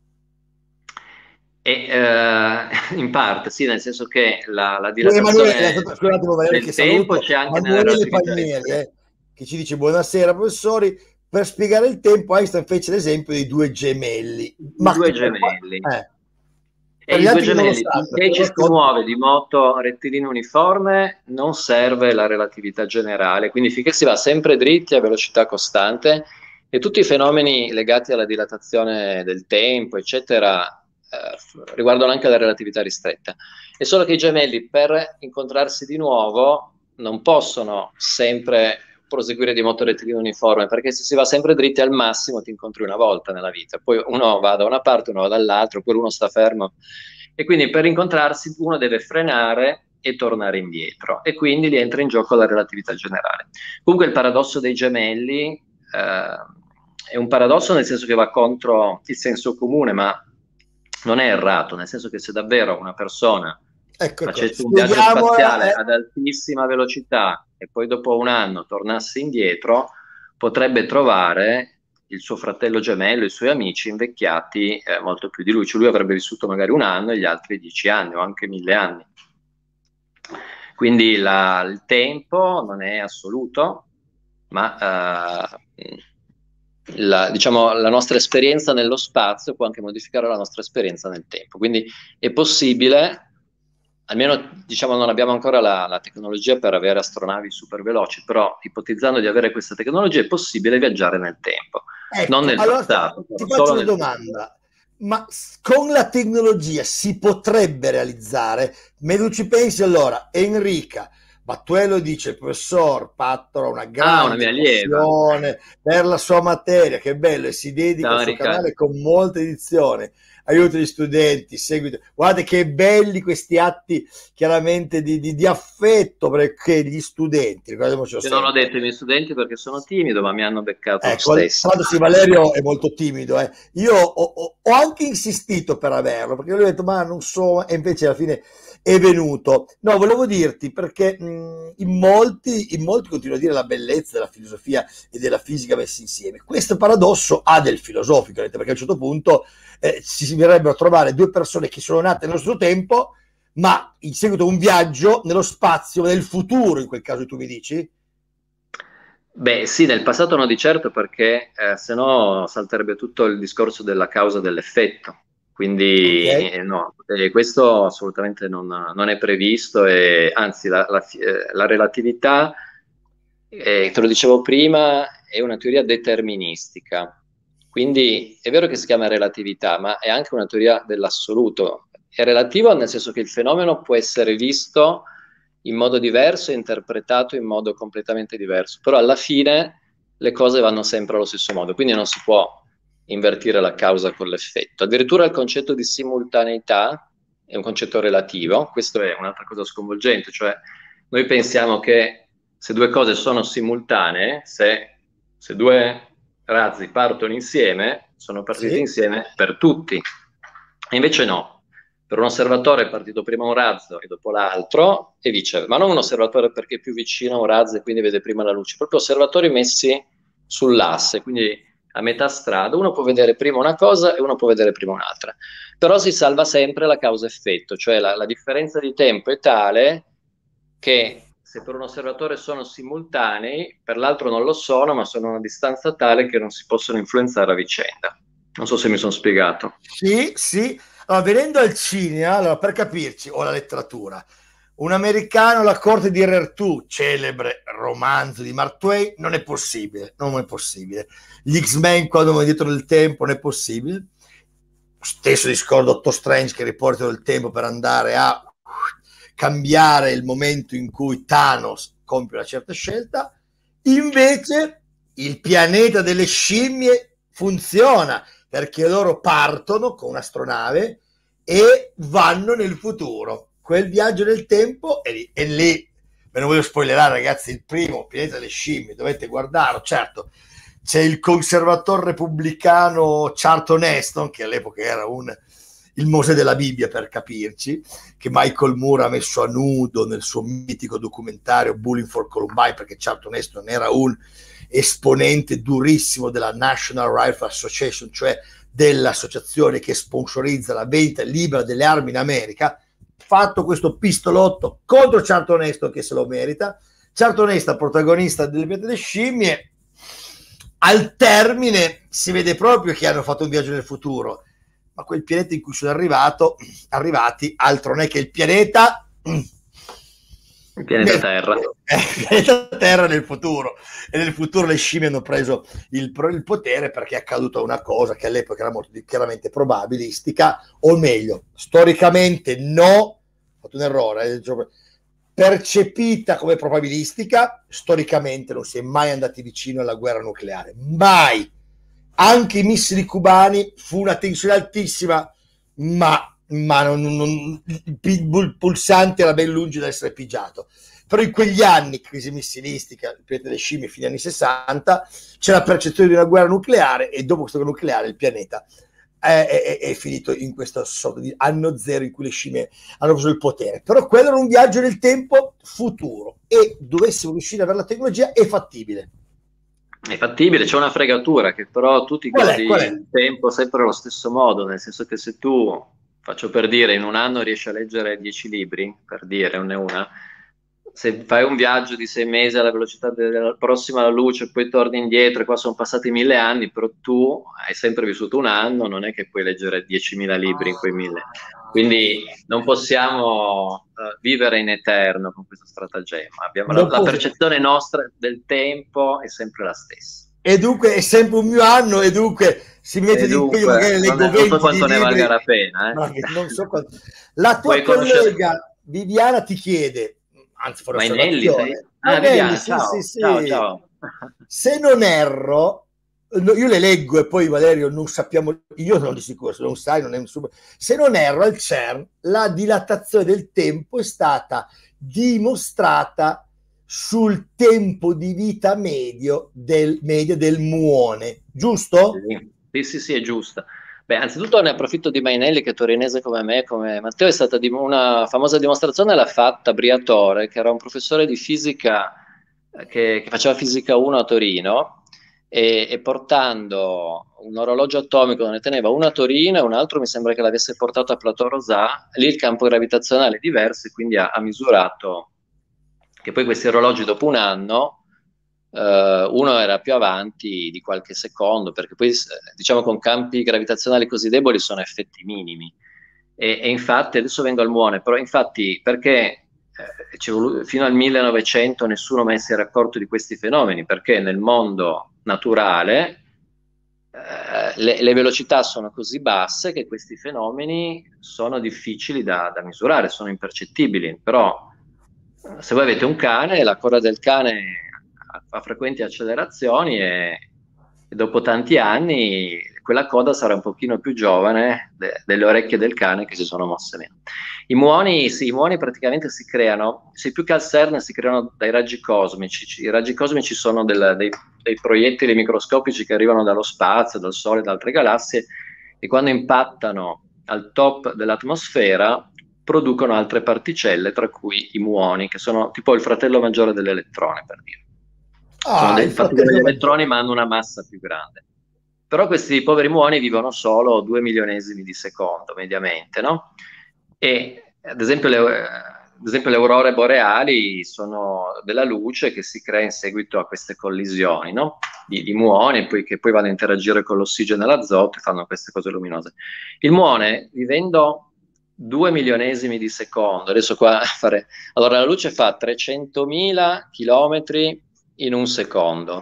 E, eh, in parte sì, nel senso che la, la Emanuele, dilatazione scusa un attimo Valerio che del tempo saluto, c'è anche nella Emanuele relatività Palmieri, ristretta. eh, che ci dice buonasera professori, per spiegare il tempo Einstein fece l'esempio dei due gemelli, I ma due che per qua- gemelli. eh, E per gli i due altri che non lo gemelli, sanno, te finché lo ci si racconto. muove di moto rettilineo uniforme, non serve la relatività generale, quindi finché si va sempre dritti a velocità costante, e tutti i fenomeni legati alla dilatazione del tempo, eccetera, eh, riguardano anche la relatività ristretta. È solo che i gemelli, per incontrarsi di nuovo, non possono sempre proseguire di moto rettilineo uniforme, perché se si va sempre dritti al massimo ti incontri una volta nella vita, poi uno va da una parte, uno va dall'altra, oppure uno sta fermo, e quindi per incontrarsi uno deve frenare e tornare indietro, e quindi lì entra in gioco la relatività generale. Comunque il paradosso dei gemelli eh, è un paradosso nel senso che va contro il senso comune, ma non è errato, nel senso che se davvero una persona Ecco, ecco, facesse un viaggio spieghiamola. spaziale eh. ad altissima velocità e poi dopo un anno tornasse indietro, potrebbe trovare il suo fratello gemello, i suoi amici invecchiati eh, molto più di lui. Cioè lui avrebbe vissuto magari un anno e gli altri dieci anni o anche mille anni. Quindi la- il tempo non è assoluto, ma eh, la, diciamo, la nostra esperienza nello spazio può anche modificare la nostra esperienza nel tempo. Quindi è possibile, almeno diciamo non abbiamo ancora la, la tecnologia per avere astronavi super veloci, però ipotizzando di avere questa tecnologia è possibile viaggiare nel tempo, non Ecco, nel allora ti passato, ti però faccio solo una nel futuro. domanda. Ma s- con la tecnologia si potrebbe realizzare? Me tu ci pensi allora, Enrica Battuello dice: il professor Pattora ha una Ah, una grande mia allieva. passione per la sua materia, che bello, e si dedica Ciao al suo Enrica. canale con molta edizione. Aiuta gli studenti, seguito. Guardate che belli questi atti chiaramente di, di- di affetto perché gli studenti, ricordiamocelo Io non l'ho sempre. detto ai miei studenti perché sono timido, ma mi hanno beccato lo Ecco, tra stesso. l'altro sì, Valerio è molto timido, eh. Io ho, ho- ho anche insistito per averlo, perché lui ha detto, ma non so, e invece alla fine è venuto. No, volevo dirti, perché mh, in molti, in molti continuano a dire la bellezza della filosofia e della fisica messi insieme. Questo paradosso ha del filosofico, perché a un certo punto eh, si verrebbero a trovare due persone che sono nate nello stesso tempo, ma in seguito a un viaggio nello spazio, nel futuro, in quel caso tu mi dici? Beh, sì, nel passato no di certo perché eh, se no salterebbe tutto il discorso della causa dell'effetto. Ok? Quindi eh, no, eh, questo assolutamente non, non è previsto, e anzi la, la fi- eh, la relatività, eh, te lo dicevo prima, è una teoria deterministica. Quindi è vero che si chiama relatività, ma è anche una teoria dell'assoluto. È relativo nel senso che il fenomeno può essere visto in modo diverso e interpretato in modo completamente diverso, però alla fine le cose vanno sempre allo stesso modo, quindi non si può invertire la causa con l'effetto. Addirittura il concetto di simultaneità è un concetto relativo, questo è un'altra cosa sconvolgente, cioè noi pensiamo che se due cose sono simultanee, se, se due razzi partono insieme, sono partiti Sì. insieme per tutti. E invece no, per un osservatore è partito prima un razzo e dopo l'altro e viceversa, ma non un osservatore perché è più vicino a un razzo e quindi vede prima la luce, proprio osservatori messi sull'asse, quindi a metà strada, uno può vedere prima una cosa e uno può vedere prima un'altra, però si salva sempre la causa-effetto, cioè la, la differenza di tempo è tale che se per un osservatore sono simultanei, per l'altro non lo sono, ma sono a una distanza tale che non si possono influenzare a vicenda. Non so se mi sono spiegato. Sì, sì. Allora, venendo al cinema, allora, per capirci, o la letteratura, un americano, La corte di Re Artù, celebre romanzo di Mark Twain, non è possibile, non è possibile. Gli X-Men quando vanno dietro nel tempo, non è possibile. Stesso discorso Doctor Strange che riportano il tempo per andare a cambiare il momento in cui Thanos compie una certa scelta. Invece il pianeta delle scimmie funziona perché loro partono con un'astronave e vanno nel futuro. Quel viaggio nel tempo è lì, è lì. Me lo voglio spoilerare, ragazzi, il primo, pianeta delle scimmie, dovete guardarlo, certo. C'è il conservatore repubblicano Charlton Heston, che all'epoca era un, il Mosè della Bibbia, per capirci, che Michael Moore ha messo a nudo nel suo mitico documentario Bullying for Columbine, perché Charlton Heston era un esponente durissimo della National Rifle Association, cioè dell'associazione che sponsorizza la vendita libera delle armi in America. Fatto questo pistolotto contro Charlton Heston, che se lo merita. Charlton Heston, protagonista delle piante delle scimmie, al termine si vede proprio che hanno fatto un viaggio nel futuro, ma quel pianeta in cui sono arrivato, arrivati altro non è che il pianeta il pianeta Terra. Il pianeta Terra nel futuro, e nel futuro le scimmie hanno preso il, il potere perché è accaduta una cosa che all'epoca era molto chiaramente probabilistica, o meglio, storicamente no, ho fatto un errore, eh, percepita come probabilistica, storicamente non si è mai andati vicino alla guerra nucleare, mai. Anche i missili cubani fu una tensione altissima, ma, ma non, non, il pulsante era ben lungi da essere pigiato. Però in quegli anni, crisi missilistica, il pianeta delle scimmie, fine anni sessanta, c'è la percezione di una guerra nucleare, e dopo questa guerra nucleare il pianeta è, è, è finito in questo sorta di anno zero in cui le scimmie hanno preso il potere. Però quello era un viaggio nel tempo futuro, e dovessimo riuscire ad avere la tecnologia, è fattibile. È fattibile, c'è una fregatura che però tu ti Qual è? godi Qual è? il tempo sempre allo stesso modo, nel senso che se tu, faccio per dire, in un anno riesci a leggere dieci libri, per dire, una e una, se fai un viaggio di sei mesi alla velocità della prossima alla luce, poi torni indietro e qua sono passati mille anni, però tu hai sempre vissuto un anno, non è che puoi leggere diecimila libri in quei mille. Quindi non possiamo uh, vivere in eterno con questo stratagemma. Abbiamo la, la percezione nostra del tempo è sempre la stessa. E dunque è sempre un mio anno, e dunque si mette di impegno, magari leggo non, venti non so quanto ne libri, valga la pena. Eh? Ma non so quanto. La tua Puoi collega conoscere... Viviana ti chiede, anzi fuori Mainelli, sei? osservazione, Ah, Mainelli, Viviana, sì, ciao, sì, sì. ciao, ciao. Se non erro, io le leggo e poi Valerio non sappiamo, io sono di sicuro, se non sai non è nessuno. Se non erro, al CERN la dilatazione del tempo è stata dimostrata sul tempo di vita medio del, medio del muone, giusto? Sì, sì, sì, è giusta. Beh, anzitutto ne approfitto di Mainelli, che è torinese come me, come Matteo, è stata di una famosa dimostrazione l'ha fatta Briatore, che era un professore di fisica che, che faceva fisica uno a Torino, e, e portando un orologio atomico, ne teneva uno a Torino e un altro mi sembra che l'avesse portato a Plateau Rosà, lì il campo gravitazionale è diverso, e quindi ha, ha misurato che poi questi orologi dopo un anno Uh, uno era più avanti di qualche secondo, perché poi diciamo con campi gravitazionali così deboli sono effetti minimi, e, e infatti adesso vengo al muone, però infatti perché eh, voluto, fino al millenovecento nessuno mai si era accorto di questi fenomeni, perché nel mondo naturale eh, le, le velocità sono così basse che questi fenomeni sono difficili da, da misurare, sono impercettibili, però se voi avete un cane, la coda del cane fa frequenti accelerazioni e, e dopo tanti anni quella coda sarà un pochino più giovane de- delle orecchie del cane che si sono mosse meno. I muoni, sì, i muoni praticamente si creano, se più che al CERN si creano dai raggi cosmici. I raggi cosmici sono del- dei, dei proiettili microscopici che arrivano dallo spazio, dal Sole, da altre galassie, e quando impattano al top dell'atmosfera producono altre particelle, tra cui i muoni, che sono tipo il fratello maggiore dell'elettrone, per dire. Sono Ah, dei- il fatti come fratello gli maggiore. elettroni, ma hanno una massa più grande. Però questi poveri muoni vivono solo due milionesimi di secondo, mediamente, no? E ad esempio le, ad esempio le aurore boreali sono della luce che si crea in seguito a queste collisioni, no? Di, di muoni poi, che poi vanno a interagire con l'ossigeno e l'azoto e fanno queste cose luminose. Il muone, vivendo due milionesimi di secondo, adesso qua a fare... Allora la luce fa trecentomila chilometri in un secondo.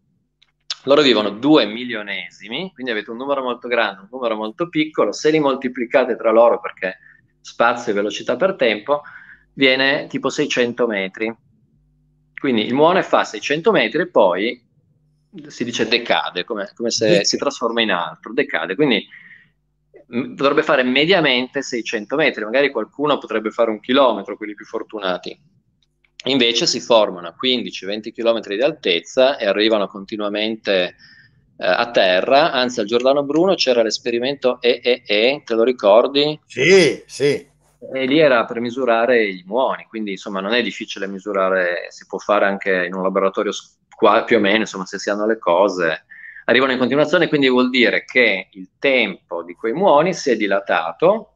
Loro vivono due milionesimi, quindi avete un numero molto grande, un numero molto piccolo. Se li moltiplicate tra loro, perché spazio e velocità per tempo, viene tipo seicento metri. Quindi il muone fa seicento metri e poi si dice decade, come, come se si Dica. trasforma in altro, decade. Quindi mh, dovrebbe fare mediamente seicento metri, magari qualcuno potrebbe fare un chilometro, quelli più fortunati. Invece si formano a quindici venti km di altezza e arrivano continuamente eh, a terra. Anzi, al Giordano Bruno c'era l'esperimento E E E, te lo ricordi? Sì, sì. E lì era per misurare i muoni, quindi insomma non è difficile misurare, si può fare anche in un laboratorio s- qua più o meno, insomma se si hanno le cose. Arrivano in continuazione, quindi vuol dire che il tempo di quei muoni si è dilatato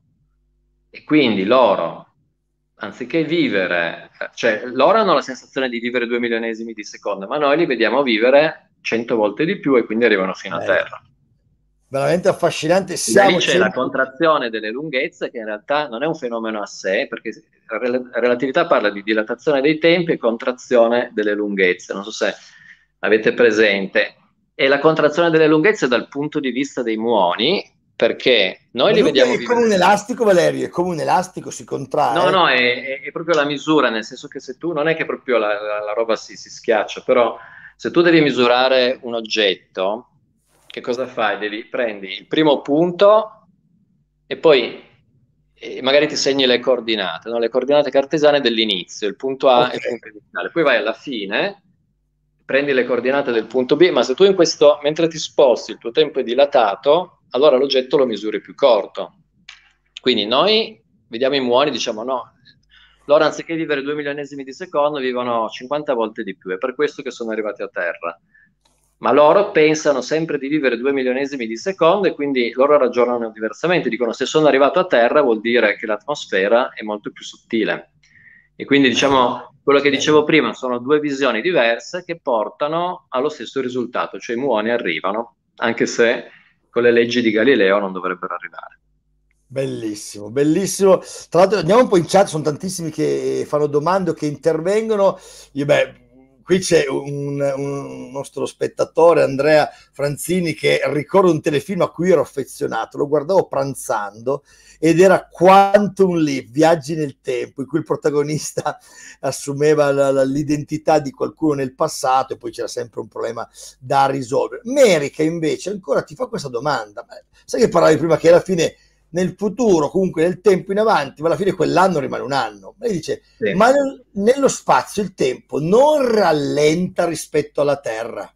e quindi loro, anziché vivere, cioè loro hanno la sensazione di vivere due milionesimi di secondo, ma noi li vediamo vivere cento volte di più e quindi arrivano fino a Bello. terra. Veramente affascinante. E da lì Siamo c'è la sempre... contrazione delle lunghezze, che in realtà non è un fenomeno a sé, perché la rel- relatività parla di dilatazione dei tempi e contrazione delle lunghezze. Non so se avete presente. E la contrazione delle lunghezze dal punto di vista dei muoni, perché noi Ma li dunque vediamo è come un vivere. elastico, Valerio, è come un elastico, si No, contrae. no, è, è- è proprio la misura, nel senso che se tu non è che proprio la, la- la roba si, si schiaccia, però se tu devi misurare un oggetto, che cosa fai? Devi prendi il primo punto e poi eh, magari ti segni le coordinate, no? Le coordinate cartesiane dell'inizio, il punto A Ok. e il punto iniziale. Poi vai alla fine, prendi le coordinate del punto B, ma se tu in questo, mentre ti sposti, il tuo tempo è dilatato, allora l'oggetto lo misuri più corto. Quindi noi vediamo i muoni, diciamo no, loro anziché vivere due milionesimi di secondo vivono cinquanta volte di più, è per questo che sono arrivati a terra. Ma loro pensano sempre di vivere due milionesimi di secondo e quindi loro ragionano diversamente, dicono se sono arrivato a terra vuol dire che l'atmosfera è molto più sottile. E quindi Bello, diciamo quello che bello. dicevo prima sono due visioni diverse che portano allo stesso risultato, cioè i muoni arrivano, anche se con le leggi di Galileo non dovrebbero arrivare. Bellissimo, bellissimo. Tra l'altro andiamo un po' in chat, sono tantissimi che fanno domande o che intervengono. Io, beh, qui c'è un, un nostro spettatore, Andrea Franzini, che ricorda un telefilm a cui ero affezionato. Lo guardavo pranzando ed era Quantum Leap, Viaggi nel tempo, in cui il protagonista assumeva la- la- l'identità di qualcuno nel passato e poi c'era sempre un problema da risolvere. Merica invece ancora ti fa questa domanda. Ma sai che parlavi prima che alla fine nel futuro, comunque nel tempo in avanti, ma alla fine quell'anno rimane un anno. Lei dice, Sì. ma nel- nello spazio il tempo non rallenta rispetto alla Terra.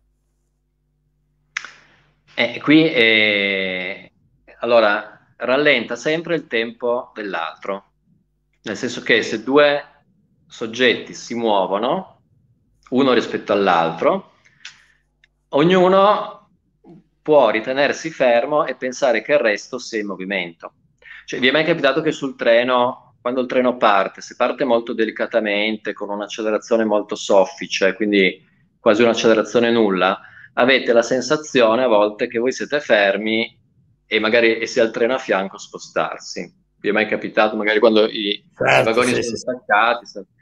E qui eh, allora rallenta sempre il tempo dell'altro, nel senso che se due soggetti si muovono, uno rispetto all'altro, ognuno può ritenersi fermo e pensare che il resto sia in movimento. Cioè, vi è mai capitato che sul treno, quando il treno parte, se parte molto delicatamente, con un'accelerazione molto soffice, quindi quasi un'accelerazione nulla, avete la sensazione a volte che voi siete fermi e magari e sia il treno a fianco spostarsi. Vi è mai capitato, magari quando i, i Certo, vagoni sì, sono sì, sì. staccati? sa-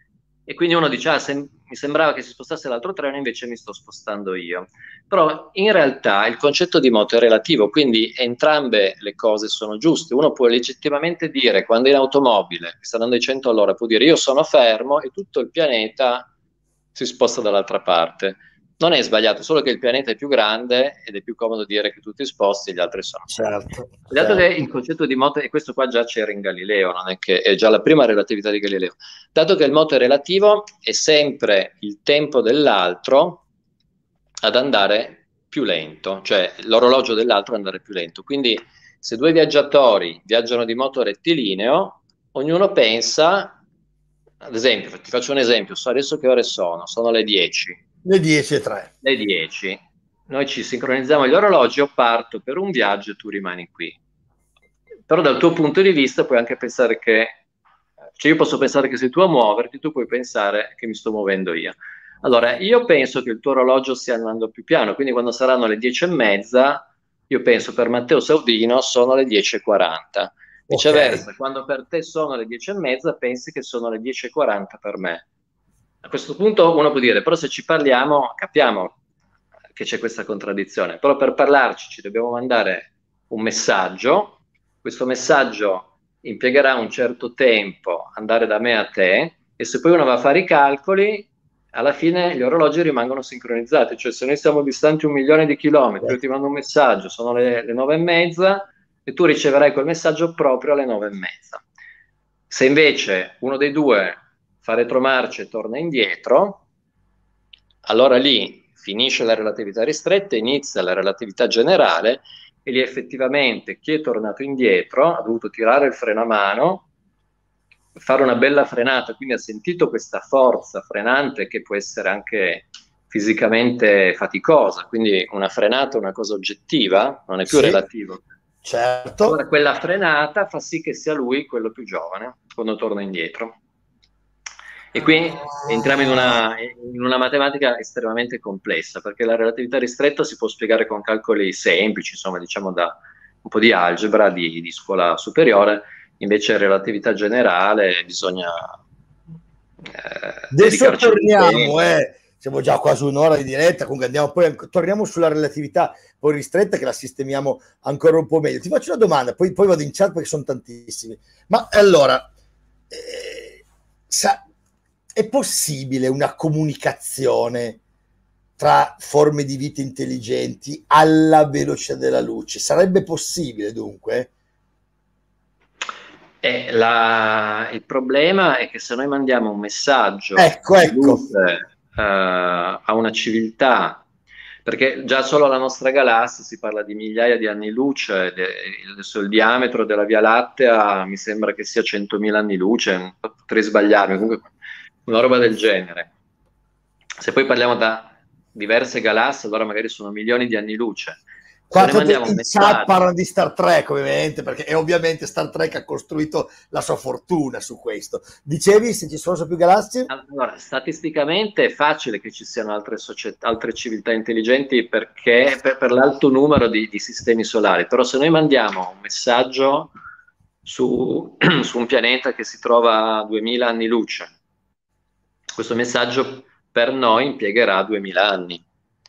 e quindi uno dice, ah, sem- mi sembrava che si spostasse l'altro treno, invece mi sto spostando io. Però in realtà il concetto di moto è relativo, quindi entrambe le cose sono giuste. Uno può legittimamente dire, quando è in automobile, che sta andando ai cento all'ora, può dire io sono fermo e tutto il pianeta si sposta dall'altra parte. Non è sbagliato, solo che il pianeta è più grande ed è più comodo dire che tu ti sposti e gli altri sono fermi. Certo, Dato che certo. il concetto di moto, e questo qua già c'era in Galileo, non è che è già la prima relatività di Galileo, dato che il moto è relativo, è sempre il tempo dell'altro ad andare più lento, cioè l'orologio dell'altro ad andare più lento. Quindi se due viaggiatori viaggiano di moto rettilineo, ognuno pensa, ad esempio, ti faccio un esempio, so adesso che ore sono, sono le dieci, Le dieci e tre. le dieci, noi ci sincronizziamo gli orologi, io parto per un viaggio e tu rimani qui. Però dal tuo punto di vista puoi anche pensare che, cioè io posso pensare che sei tu a muoverti, tu puoi pensare che mi sto muovendo io. Allora, io penso che il tuo orologio stia andando più piano, quindi quando saranno le dieci e mezza, io penso per Matteo Saudino sono le dieci e quaranta. Ok. Viceversa, quando per te sono le dieci e mezza, pensi che sono le dieci e quaranta per me. A questo punto uno può dire, però se ci parliamo, capiamo che c'è questa contraddizione, però per parlarci ci dobbiamo mandare un messaggio, questo messaggio impiegherà un certo tempo andare da me a te e se poi uno va a fare i calcoli, alla fine gli orologi rimangono sincronizzati, cioè se noi siamo distanti un milione di chilometri, io ti mando un messaggio, sono le, le nove e mezza e tu riceverai quel messaggio proprio alle nove e mezza. Se invece uno dei due fa retromarcia e torna indietro, allora lì finisce la relatività ristretta, inizia la relatività generale e lì effettivamente chi è tornato indietro ha dovuto tirare il freno a mano, fare una bella frenata, quindi ha sentito questa forza frenante che può essere anche fisicamente faticosa, quindi una frenata è una cosa oggettiva, non è più Sì, relativo. Allora certo. quella frenata fa sì che sia lui quello più giovane quando torna indietro. E qui entriamo in Ah, una, in una matematica estremamente complessa, perché la relatività ristretta si può spiegare con calcoli semplici, insomma, diciamo da un po' di algebra di, di scuola superiore, invece relatività generale bisogna eh, adesso dedicarci del torniamo, tempo. eh. Siamo già quasi un'ora di diretta, comunque andiamo poi, torniamo sulla relatività poi ristretta che la sistemiamo ancora un po' meglio. Ti faccio una domanda, poi, poi vado in chat perché sono tantissimi. Ma allora, eh, sa, è possibile una comunicazione tra forme di vita intelligenti alla velocità della luce? Sarebbe possibile dunque? E la- il problema è che se noi mandiamo un messaggio Ecco, di ecco. luce eh, a una civiltà, perché già solo la nostra galassia si parla di migliaia di anni luce, de- adesso il diametro della Via Lattea mi sembra che sia centomila anni luce, potrei sbagliarmi, comunque una roba del genere. Se poi parliamo da diverse galassie, allora magari sono milioni di anni luce. Se Qua noi tanto mandiamo un in chat messaggio. parlano di Star Trek, ovviamente, perché e ovviamente Star Trek ha costruito la sua fortuna su questo. Dicevi se ci sono più galassie? Allora, statisticamente è facile che ci siano altre, società, altre civiltà intelligenti perché per, per l'alto numero di, di sistemi solari, però se noi mandiamo un messaggio su, su un pianeta che si trova a duemila anni luce, questo messaggio per noi impiegherà duemila anni.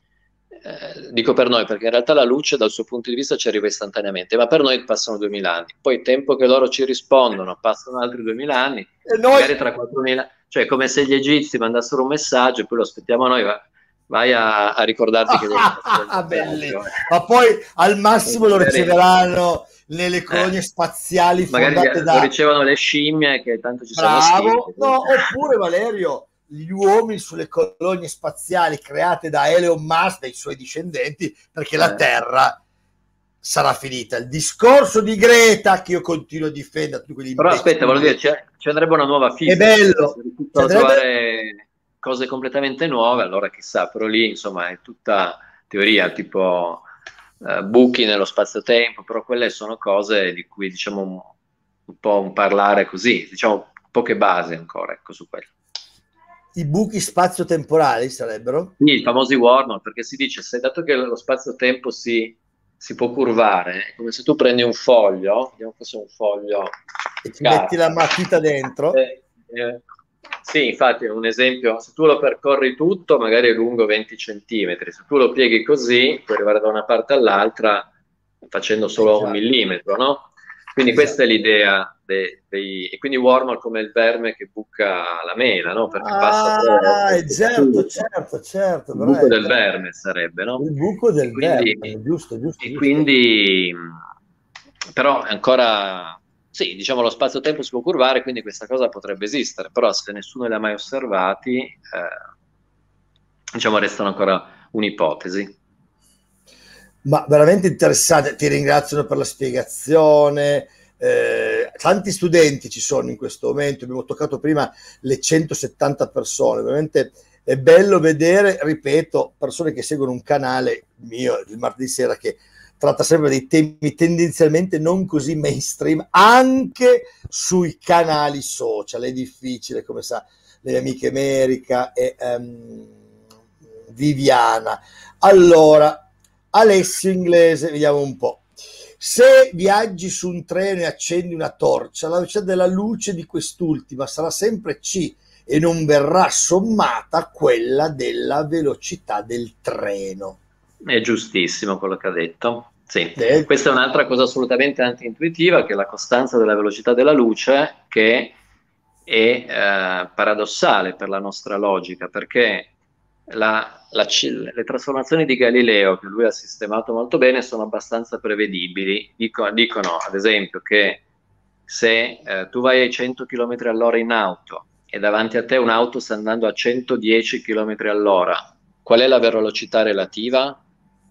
Eh, dico per noi perché in realtà la luce dal suo punto di vista ci arriva istantaneamente, ma per noi passano duemila anni. Poi il tempo che loro ci rispondono passano altri duemila anni, E noi magari tra quattromila, cioè come se gli egizi mandassero un messaggio e poi lo aspettiamo noi, va- vai a, a ricordarti che devi passare il belli, messaggio. ma poi al massimo lo Magari, riceveranno nelle eh, colonie spaziali magari fondate lo da ricevono le scimmie che tanto ci sono bravo, schifi. no, oppure Valerio, gli uomini sulle colonie spaziali create da Elon Musk, dai suoi discendenti, perché la Eh. Terra sarà finita. Il discorso di Greta, che io continuo a difendere, tutti quegli Però aspetta, voglio dire, imbecilli, c'è- ci andrebbe una nuova è fisica, perché se bello, ci riuscissero a andrebbe. trovare cose completamente nuove, allora chissà, però lì insomma è tutta teoria, tipo eh, buchi nello spazio-tempo, però quelle sono cose di cui diciamo un, un po' un parlare così, diciamo poche basi ancora, ecco, su quello. I buchi spazio-temporali sarebbero? Sì, i famosi Wormhole, perché si dice, se dato che lo spazio-tempo si, si può curvare, è come se tu prendi un foglio, vediamo questo è un foglio E ci metti la carta, matita dentro? e, e Sì, infatti è un esempio, se tu lo percorri tutto magari è lungo venti centimetri, se tu lo pieghi così puoi arrivare da una parte all'altra facendo solo un Esatto, millimetro, no? Quindi questa è esatto. l'idea dei, dei- e quindi wormhole come il verme che buca la mela, no? Perché passa Ah, attraverso eh, il certo, tubo. certo, certo, Il buco però del verme sarebbe, no? il buco E del quindi, verme, giusto, giusto, e giusto. quindi mh, però è ancora, sì, diciamo lo spazio-tempo si può curvare, quindi questa cosa potrebbe esistere, però se nessuno li ha mai osservati, eh, diciamo restano ancora un'ipotesi. Ma veramente interessante, ti ringraziano per la spiegazione. Eh, tanti studenti ci sono in questo momento, abbiamo toccato prima le centosettanta persone, veramente è bello vedere, ripeto, persone che seguono un canale mio il martedì sera che tratta sempre dei temi tendenzialmente non così mainstream, anche sui canali social. È difficile, come sa le mie amiche America e um, Viviana. Allora, Alessio Inglese, vediamo un po'. Se viaggi su un treno e accendi una torcia, la velocità della luce di quest'ultima sarà sempre c e non verrà sommata a quella della velocità del treno. È giustissimo quello che ha detto. Sì, Eh, questa è un'altra cosa assolutamente anti-intuitiva, che è la costanza della velocità della luce, che è eh, paradossale per la nostra logica, perché la- la ci- le trasformazioni di Galileo, che lui ha sistemato molto bene, sono abbastanza prevedibili. Dico- dicono, ad esempio, che se eh, tu vai ai cento chilometri all'ora in auto e davanti a te un'auto sta andando a centodieci chilometri all'ora, qual è la velocità relativa?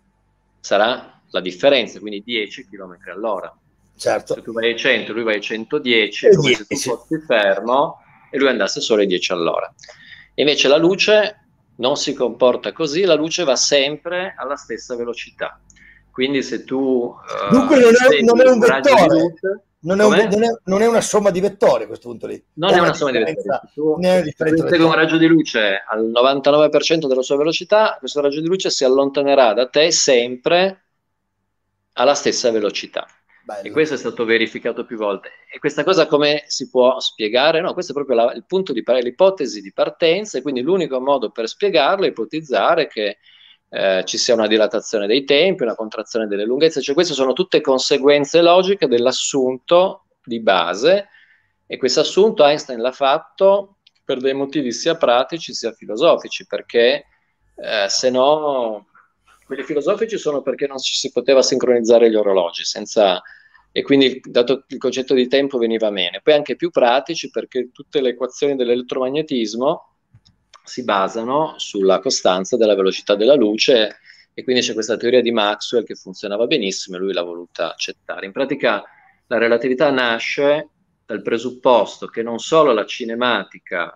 Sarà la differenza, quindi dieci chilometri all'ora. Se certo, tu vai ai cento, lui va ai centodieci, è e come se tu dieci. fossi fermo e lui andasse solo ai dieci all'ora. Invece la luce non si comporta così, la luce va sempre alla stessa velocità. Quindi se tu Dunque eh, non è, non è segui un un raggio di vettore, luce, non è, un, come? non, è, non è una somma di vettori a questo punto lì, è Non è una una somma di vettori. differenza, Se tu, ne è una se tu differenza insegui un vettoriale. raggio di luce al novantanove per cento della sua velocità, questo raggio di luce si allontanerà da te sempre alla stessa velocità. E Bello. questo è stato verificato più volte. E questa cosa come si può spiegare? No, questo è proprio la, il punto di l'ipotesi di partenza, e quindi l'unico modo per spiegarlo è ipotizzare che eh, ci sia una dilatazione dei tempi, una contrazione delle lunghezze, cioè queste sono tutte conseguenze logiche dell'assunto di base, e questo assunto Einstein l'ha fatto per dei motivi sia pratici sia filosofici, perché eh, se no quelli filosofici sono perché non ci si poteva sincronizzare gli orologi senza, e quindi dato il concetto di tempo veniva meno. Poi anche più pratici perché tutte le equazioni dell'elettromagnetismo si basano sulla costanza della velocità della luce, e quindi c'è questa teoria di Maxwell che funzionava benissimo e lui l'ha voluta accettare. In pratica la relatività nasce dal presupposto che non solo la cinematica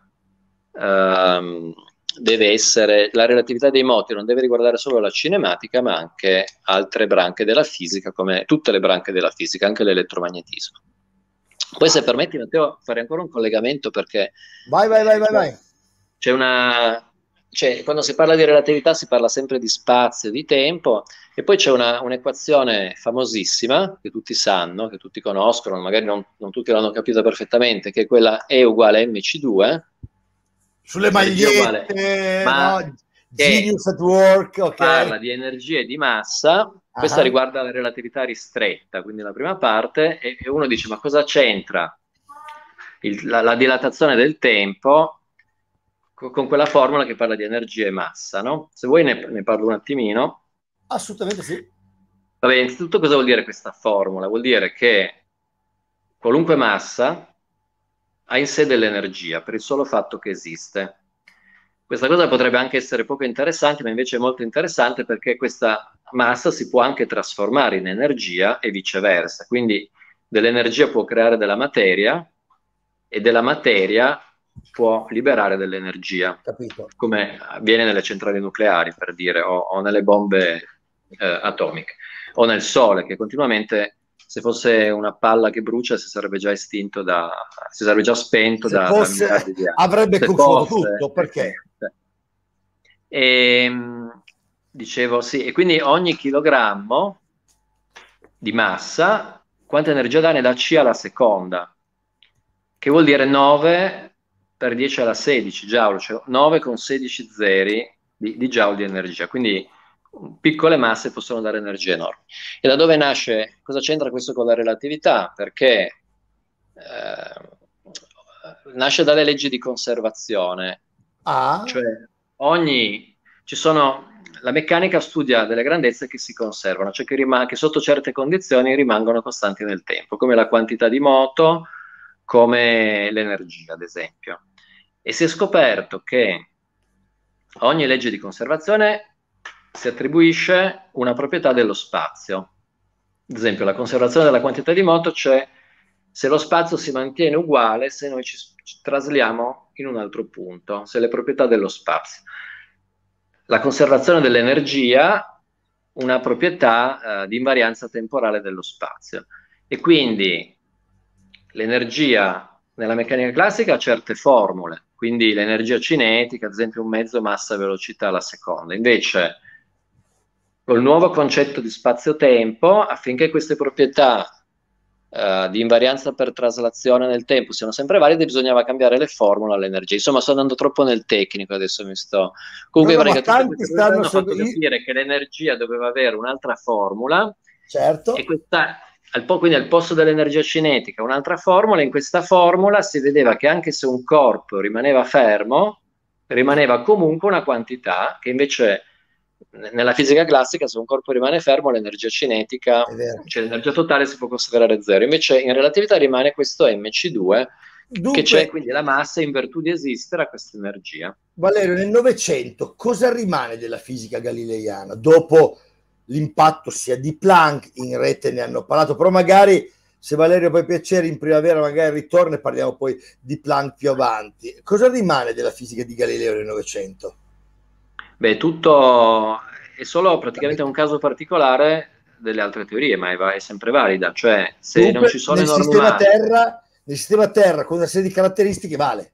ehm, deve essere, la relatività dei moti non deve riguardare solo la cinematica, ma anche altre branche della fisica, come tutte le branche della fisica, anche l'elettromagnetismo. Poi, se permetti, Matteo, fare ancora un collegamento, perché Vai, vai, vai, eh, vai, vai. c'è una, cioè, quando si parla di relatività si parla sempre di spazio, di tempo, e poi c'è una, un'equazione famosissima che tutti sanno, che tutti conoscono, magari non, non tutti l'hanno capita perfettamente, che è quella E uguale a emme ci due, Sulle energia uguale, magliette, ma no? che Genius at work, ok? parla di energia e di massa. Questa Ah, riguarda la relatività ristretta, quindi la prima parte, e, e uno dice: ma cosa c'entra il- la, la dilatazione del tempo co- con quella formula che parla di energia e massa, no? Se vuoi ne, ne parlo un attimino. assolutamente sì. Vabbè, innanzitutto cosa vuol dire questa formula? Vuol dire che qualunque massa ha in sé dell'energia per il solo fatto che esiste. Questa cosa potrebbe anche essere poco interessante, ma invece è molto interessante perché questa massa si può anche trasformare in energia e viceversa. Quindi dell'energia può creare della materia e della materia può liberare dell'energia, Capito. come avviene nelle centrali nucleari, per dire, o, o nelle bombe eh, atomiche, o nel Sole, che continuamente, se fosse una palla che brucia, si sarebbe già estinto da, si sarebbe già spento Se da, da fosse, miliardi di anni. avrebbe Se consumato fosse, tutto, eh, perché? eh. E, dicevo, sì, e quindi ogni chilogrammo di massa, quanta energia dà? Ne dà C alla seconda, che vuol dire nove per dieci alla sedici joule, cioè nove con sedici zeri di, di joule di energia, quindi piccole masse possono dare energia enorme. E da dove nasce, cosa c'entra questo con la relatività? Perché eh, nasce dalle leggi di conservazione, Ah, cioè ogni, ci sono, la meccanica studia delle grandezze che si conservano, cioè che, rimane, che sotto certe condizioni rimangono costanti nel tempo, come la quantità di moto, come l'energia, ad esempio. E si è scoperto che ogni legge di conservazione si attribuisce una proprietà dello spazio. Ad esempio, la conservazione della quantità di moto c'è se lo spazio si mantiene uguale se noi ci, ci trasliamo in un altro punto, se le proprietà dello spazio. La conservazione dell'energia, una proprietà eh, di invarianza temporale dello spazio. E quindi l'energia nella meccanica classica ha certe formule, quindi l'energia cinetica, ad esempio un mezzo massa velocità alla seconda. Invece, col nuovo concetto di spazio-tempo, affinché queste proprietà Uh, di invarianza per traslazione nel tempo siano sempre valide, bisognava cambiare le formule all'energia. Insomma, sto andando troppo nel tecnico, adesso mi sto... no, Comunque, no, ma perché tutte tanti queste cose stanno hanno fatto seguendo. capire che l'energia doveva avere un'altra formula, e Certo. questa, al po- quindi al posto dell'energia cinetica, un'altra formula. In questa formula si vedeva che anche se un corpo rimaneva fermo, rimaneva comunque una quantità che invece nella fisica classica, se un corpo rimane fermo, l'energia cinetica, È vero. cioè l'energia totale, si può considerare zero. Invece in relatività rimane questo emme ci due, che c'è, Dunque, quindi la massa in virtù di esistere a questa energia. Valerio, nel Novecento cosa rimane della fisica galileiana? Dopo l'impatto sia di Planck, in rete ne hanno parlato, però magari se Valerio puoi piacere in primavera magari ritorna e parliamo poi di Planck più avanti. Cosa rimane della fisica di Galileo nel Novecento? Beh, tutto è solo praticamente un caso particolare delle altre teorie, ma è, va- è sempre valida. Cioè, se non ci Dunque, sono nel enormi sistema masse, Terra, nel sistema Terra con una serie di caratteristiche vale.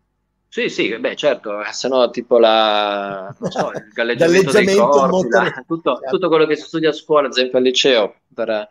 sì, sì, beh, certo, eh, se no tipo la, non so, il galleggiamento dei Galleggiamento, corpi, la- motore. tutto, Certo. tutto quello che si studia a scuola, ad esempio al liceo, per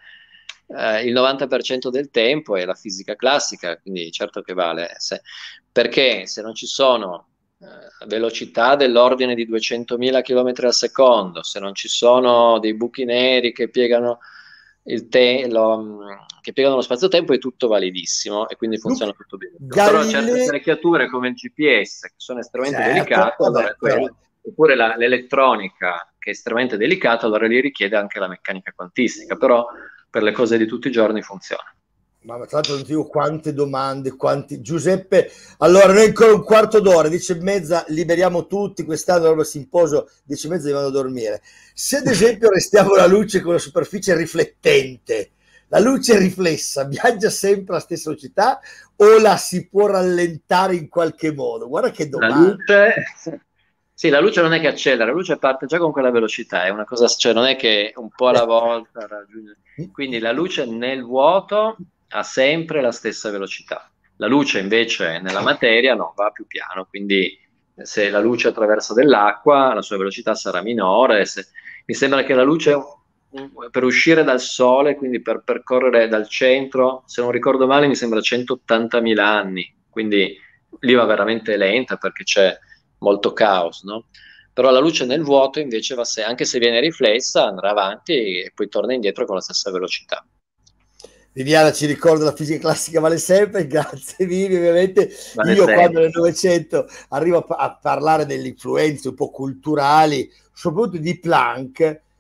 eh, il novanta per cento del tempo è la fisica classica, quindi certo che vale. Se- perché se non ci sono eh, velocità dell'ordine di duecentomila km al secondo, se non ci sono dei buchi neri che piegano il te- lo, che piegano lo spazio-tempo, è tutto validissimo e quindi funziona Dunque, tutto bene. Però certe Galileo, apparecchiature come il G P S, che sono estremamente certo, delicate, allora vabbè, è però quello. Oppure la- l'elettronica, che è estremamente delicata, allora lì richiede anche la meccanica quantistica, però per le cose di tutti i giorni funziona. ma tra l'altro non ti dico quante domande, quanti... Giuseppe, allora noi ancora un quarto d'ora, dieci e mezza, liberiamo tutti, quest'anno al simposio, dieci e mezza vanno a dormire. Se ad esempio restiamo la luce con la superficie riflettente, la luce riflessa viaggia sempre alla stessa velocità o la si può rallentare in qualche modo? Guarda che La domanda. luce, sì, la luce non è che accelera, la luce parte già con quella velocità, è una cosa, cioè non è che un po' alla volta raggiunge. Quindi la luce nel vuoto ha sempre la stessa velocità. La luce invece nella materia no, va più piano, quindi se la luce attraversa dell'acqua, la sua velocità sarà minore. Se- mi sembra che la luce mm, per uscire dal Sole, quindi per percorrere dal centro, se non ricordo male, mi sembra centottantamila anni, quindi lì va veramente lenta perché c'è molto caos, no? Però la luce nel vuoto invece va se- anche se viene riflessa, andrà avanti e poi torna indietro con la stessa velocità. Viviana ci ricorda la fisica classica vale sempre, grazie Vivi, ovviamente Vale io quando sempre. nel Novecento arrivo a, a parlare delle influenze un po' culturali, soprattutto di Planck,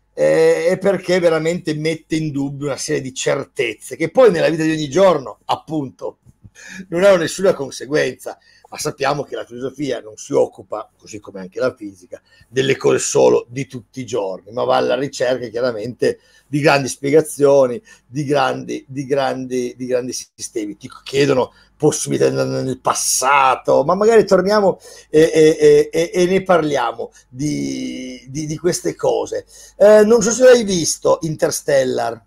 eh, è perché veramente mette in dubbio una serie di certezze che poi nella vita di ogni giorno, appunto, non hanno nessuna conseguenza, ma sappiamo che la filosofia non si occupa, così come anche la fisica, delle cose solo di tutti i giorni, ma va alla ricerca chiaramente di grandi spiegazioni, di grandi, di grandi, di grandi sistemi. Ti chiedono possibilità nel passato, ma magari torniamo e, e, e, e ne parliamo di, di, di queste cose. Eh, non so se l'hai visto Interstellar.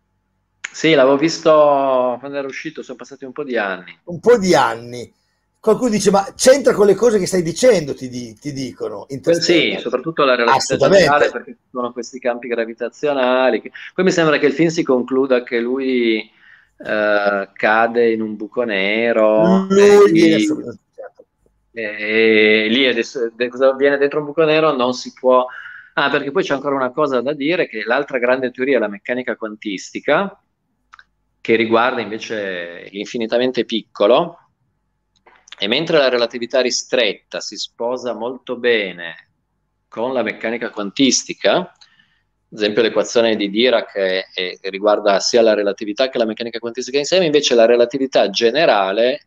Sì, l'avevo visto quando era uscito, sono passati un po' di anni. Un po' di anni. Qualcuno dice, ma c'entra con le cose che stai dicendo, ti, di, ti dicono Que- Sì, Interstellar. soprattutto la relatività generale, Assolutamente. perché ci sono questi campi gravitazionali. che- Poi mi sembra che il film si concluda che lui eh, cade in un buco nero e Lui viene lì assolutamente. Certo. E lì adesso, de- cosa avviene dentro un buco nero non si può. Ah, perché poi c'è ancora una cosa da dire, che l'altra grande teoria è la meccanica quantistica, che riguarda invece l'infinitamente piccolo, e mentre la relatività ristretta si sposa molto bene con la meccanica quantistica, ad esempio l'equazione di Dirac è- è- riguarda sia la relatività che la meccanica quantistica insieme, invece la relatività generale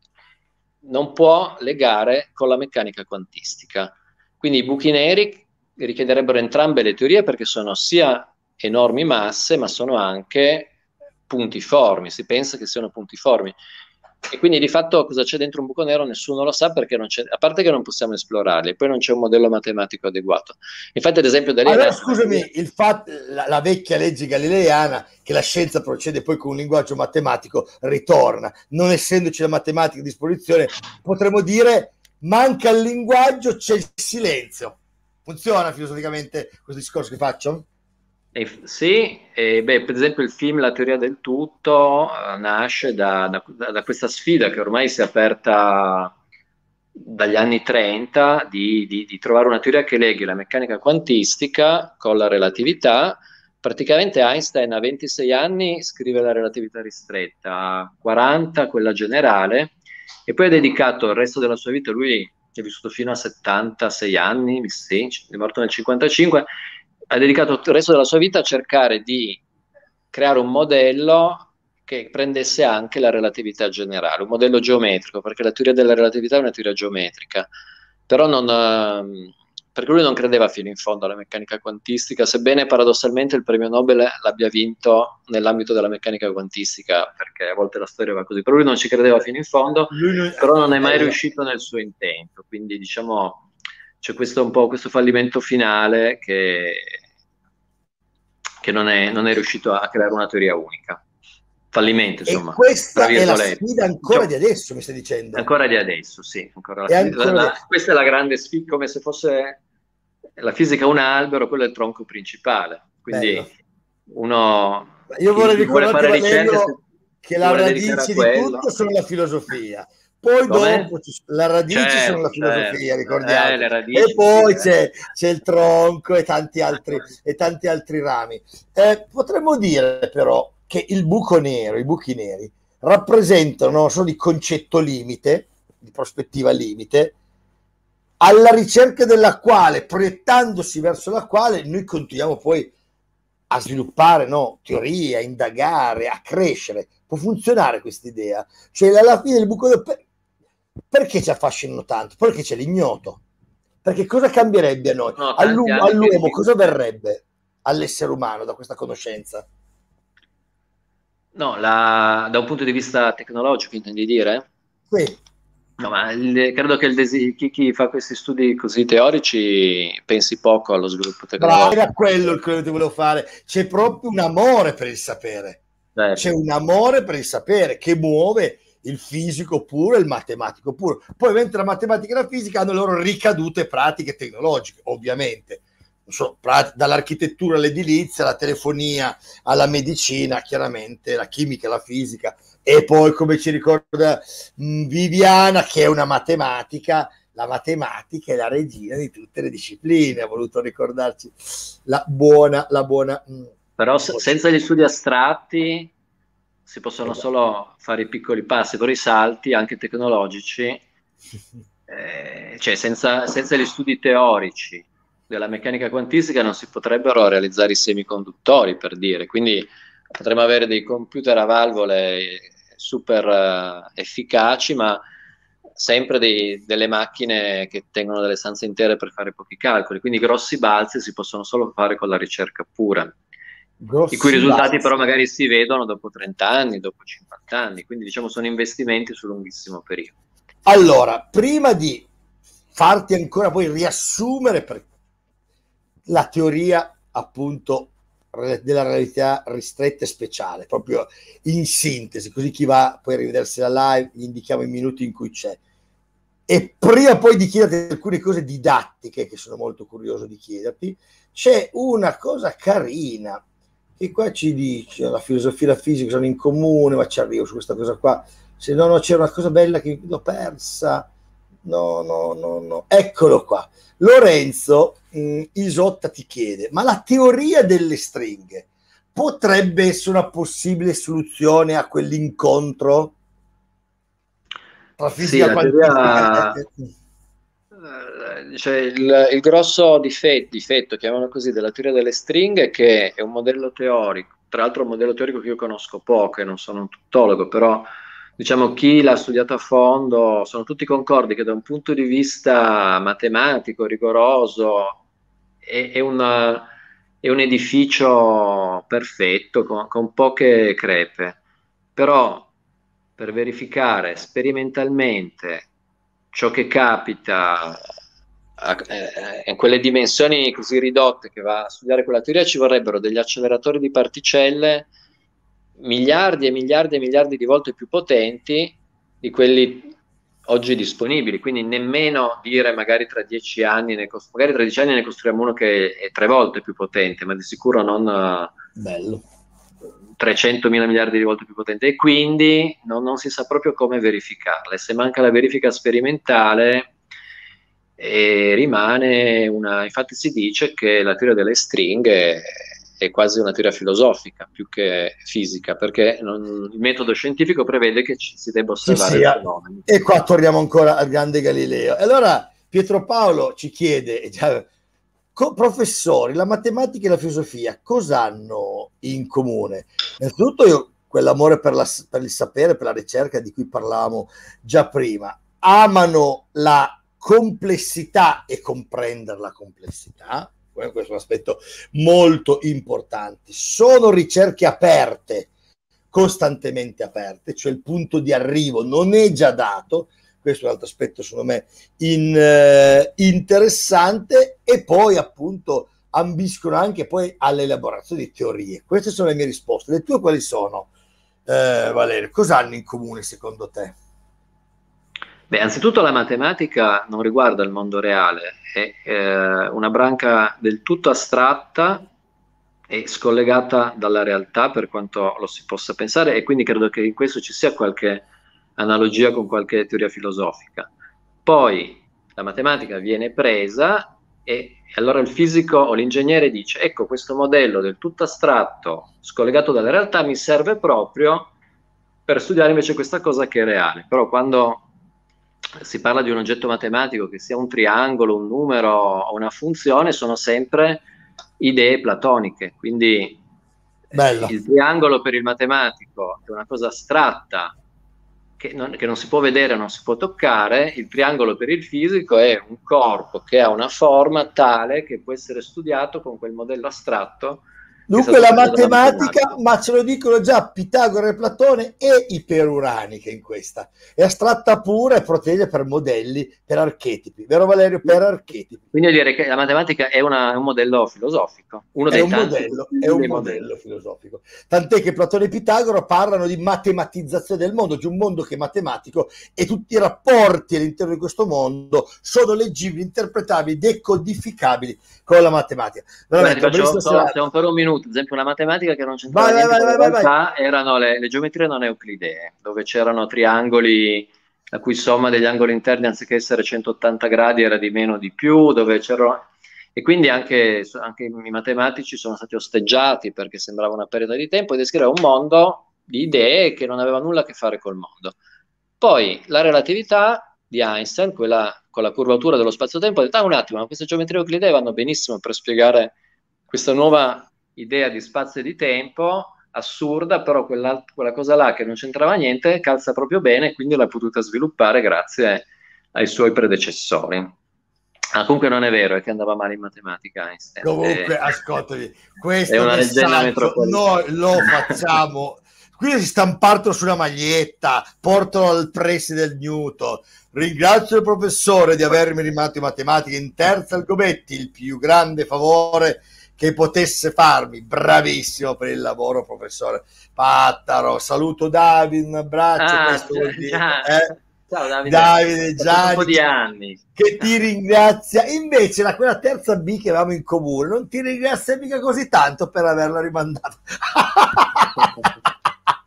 non può legare con la meccanica quantistica. Quindi i buchi neri richiederebbero entrambe le teorie perché sono sia enormi masse, ma sono anche puntiformi, si pensa che siano puntiformi. E quindi di fatto cosa c'è dentro un buco nero nessuno lo sa perché non c'è, a parte che non possiamo esplorarli, e poi non c'è un modello matematico adeguato. Infatti, ad esempio, da lì è Allora, nata una teoria. scusami, il fatto, la, la vecchia legge galileiana che la scienza procede poi con un linguaggio matematico ritorna. Non essendoci la matematica a disposizione, potremmo dire manca il linguaggio, c'è il silenzio. Funziona filosoficamente questo discorso che faccio? E- sì, e, beh, per esempio il film La teoria del tutto eh, nasce da, da- da questa sfida che ormai si è aperta dagli anni trenta di, di- di trovare una teoria che leghi la meccanica quantistica con la relatività. Praticamente Einstein a ventisei anni scrive la relatività ristretta, a quaranta quella generale, e poi ha dedicato il resto della sua vita, lui è vissuto fino a settantasei anni, sì, è morto nel cinquantacinque, ha dedicato il resto della sua vita a cercare di creare un modello che prendesse anche la relatività generale, un modello geometrico, perché la teoria della relatività è una teoria geometrica, però non, ehm, perché lui non credeva fino in fondo alla meccanica quantistica, sebbene paradossalmente il premio Nobel l'abbia vinto nell'ambito della meccanica quantistica, perché a volte la storia va così, però lui non ci credeva fino in fondo, Lui non... però non è mai Bello. riuscito nel suo intento, quindi diciamo c'è questo un po' questo fallimento finale che, che non è, non è riuscito a creare una teoria unica. Fallimento, E insomma, tra questa è la virgolette. sfida ancora di Diciamo, adesso, mi stai dicendo? ancora di adesso, sì. Ancora E la, la, ancora di... la, questa è la grande sfida, come se fosse la fisica un albero, quello è il tronco principale. Bello. Quindi uno, Io chi, vorrei chi vuole ricordarti, fare ricerca si, Valerio, che si la vuole dedicare a radice di tutto quello. sono la filosofia. Poi Come? dopo ci- la radice sono la Certo, filosofia, certo. Eh, ricordiamoci. le E radici, sì. poi Eh. c'è, c'è il tronco e tanti altri, e tanti altri rami. Eh, potremmo dire però che il buco nero, i buchi neri, rappresentano, sono di concetto limite, di prospettiva limite, alla ricerca della quale, proiettandosi verso la quale, noi continuiamo poi a sviluppare, no, teorie, a indagare, a crescere. Può funzionare questa idea? Cioè, alla fine il buco del... Per... perché ci affascinano tanto? Perché c'è l'ignoto. Perché cosa cambierebbe a noi? Sono tanti All'uomo, anni che all'uomo si... cosa verrebbe all'essere umano da questa conoscenza? No, la- da un punto di vista tecnologico, intendi dire? Sì, No, ma il- credo che il desi- chi, chi fa questi studi così teorici pensi poco allo sviluppo bravo, era tecnologico. quello il che volevo fare. C'è proprio un amore per il sapere. C'è Certo. un amore per il sapere che muove il fisico puro e il matematico puro. Poi, mentre la matematica e la fisica hanno le loro ricadute pratiche tecnologiche, ovviamente. Non so, prat- dall'architettura all'edilizia, alla telefonia, alla medicina, chiaramente, la chimica, la fisica. E poi, come ci ricorda mh, Viviana, che è una matematica, la matematica è la regina di tutte le discipline, ha voluto ricordarci la buona, la buona mh, Però se- senza gli studi astratti si possono esatto. solo fare i piccoli passi, però i salti, anche tecnologici, eh, cioè senza, senza gli studi teorici della meccanica quantistica non si potrebbero realizzare i semiconduttori, per dire. Quindi potremmo avere dei computer a valvole super eh, efficaci, ma sempre dei- delle macchine che tengono delle stanze intere per fare pochi calcoli. Quindi grossi balzi si possono solo fare con la ricerca pura, i cui Grossi risultati balzi. però magari si vedono dopo trenta anni, dopo cinquanta anni. Quindi diciamo sono investimenti su lunghissimo periodo. Allora, prima di farti ancora poi riassumere per la teoria appunto della realtà ristretta e speciale, proprio in sintesi, così chi va poi a rivedersi la live gli indichiamo i minuti in cui c'è. E prima poi di chiederti alcune cose didattiche che sono molto curioso di chiederti, c'è una cosa carina che qua ci dice la filosofia e la fisica sono in comune, ma ci arrivo su questa cosa qua. Se no, no, c'era una cosa bella che l'ho persa. no, no, no, no. Eccolo qua. Lorenzo mh, Isotta ti chiede, ma la teoria delle stringhe potrebbe essere una possibile soluzione a quell'incontro tra Sì, fisica la quantistica teoria, e... eh, cioè il, il grosso difetto, difetto, chiamiamolo così, della teoria delle stringhe è che è un modello teorico, tra l'altro un modello teorico che io conosco poco e non sono un tuttologo, però diciamo chi l'ha studiato a fondo sono tutti concordi che da un punto di vista matematico, rigoroso, è, è una- è un edificio perfetto con, con poche crepe, però per verificare sperimentalmente ciò che capita a- eh, in quelle dimensioni così ridotte che va a studiare quella teoria ci vorrebbero degli acceleratori di particelle miliardi e miliardi e miliardi di volte più potenti di quelli oggi disponibili, quindi nemmeno dire magari tra dieci anni, ne costru- magari tra dieci anni ne costruiamo uno che è tre volte più potente, ma di sicuro non eh, Bello. trecentomila miliardi di volte più potente, e quindi non, non si sa proprio come verificarle. Se manca la verifica sperimentale, eh, rimane una... Infatti si dice che la teoria delle stringhe è quasi una teoria filosofica più che fisica, perché non- il metodo scientifico prevede che ci si debba Ci osservare il sia. fenomeno. E qua torniamo ancora al grande Galileo. E allora Pietro Paolo ci chiede, già, co- professori, la matematica e la filosofia cosa hanno in comune? Innanzitutto io, quell'amore per, la, per il sapere, per la ricerca di cui parlavamo già prima, amano la complessità e comprendere la complessità, questo è un aspetto molto importante. Sono ricerche aperte, costantemente aperte, cioè il punto di arrivo non è già dato, questo è un altro aspetto secondo me in, eh, interessante, e poi appunto ambiscono anche poi all'elaborazione di teorie. Queste sono le mie risposte. Le tue quali sono, eh, Valerio? Cosa hanno in comune secondo te? Beh, anzitutto la matematica non riguarda il mondo reale, è eh, una branca del tutto astratta e scollegata dalla realtà per quanto lo si possa pensare, e quindi credo che in questo ci sia qualche analogia con qualche teoria filosofica. Poi la matematica viene presa e, e allora il fisico o l'ingegnere dice, ecco, questo modello del tutto astratto, scollegato dalla realtà, mi serve proprio per studiare invece questa cosa che è reale. Però quando si parla di un oggetto matematico, che sia un triangolo, un numero o una funzione, sono sempre idee platoniche. Quindi eh, Bella. il triangolo per il matematico è una cosa astratta che non, che non si può vedere, non si può toccare. Il triangolo per il fisico è un corpo che ha una forma tale che può essere studiato con quel modello astratto che è Dunque stato la studiato da matematica, matematici. ma ce lo dicono già Pitagora e Platone, e iperuranica in questa. È astratta pura e protege per modelli, per archetipi. Vero Valerio? Per archetipi. Quindi io direi che la matematica è una- è un modello filosofico, uno È dei un tanti modello, è possibili un modelli. modello filosofico. Tant'è che Platone e Pitagora parlano di matematizzazione del mondo, di un mondo che è matematico, e tutti i rapporti all'interno di questo mondo sono leggibili, interpretabili, decodificabili con la matematica. Guarda, ti Veramente una faccio bellissima solo serata. stiamo per un minuto. Ad esempio, una matematica che non c'entrava Vai, vai, niente vai, con la vai, vai, vai. realtà erano le, le geometrie non euclidee, dove c'erano triangoli la cui somma degli angoli interni, anziché essere centottanta gradi, era di meno o di più, dove c'erano... E quindi anche, anche i matematici sono stati osteggiati perché sembrava una perdita di tempo, e descriveva un mondo di idee che non aveva nulla a che fare col mondo. Poi la relatività di Einstein, quella con la curvatura dello spazio-tempo, ha detto, ah, un attimo, ma queste geometrie euclidee vanno benissimo per spiegare questa nuova idea di spazio e di tempo, assurda, però quella, quella cosa là che non c'entrava niente calza proprio bene, e quindi l'ha potuta sviluppare grazie ai suoi predecessori. Ah, comunque non è vero, è che andava male in matematica Einstein. È, Comunque, ascoltami, è questo una leggenda messaggio metropolitana. noi lo facciamo. Qui si stamparlo su una maglietta, portalo al preside del Newton. Ringrazio il professore di avermi rimandato in matematica in terza al Gobetti, il più grande favore che potesse farmi. Bravissimo per il lavoro, professore Pattaro. Saluto Davide, un abbraccio. Ah, Questo già, vuol dire, già. eh? Ciao Davide, Davide è passato un po' Gianni, di che, anni. che ti ringrazia. Invece la, quella terza B che avevamo in comune non ti ringrazia mica così tanto per averla rimandata.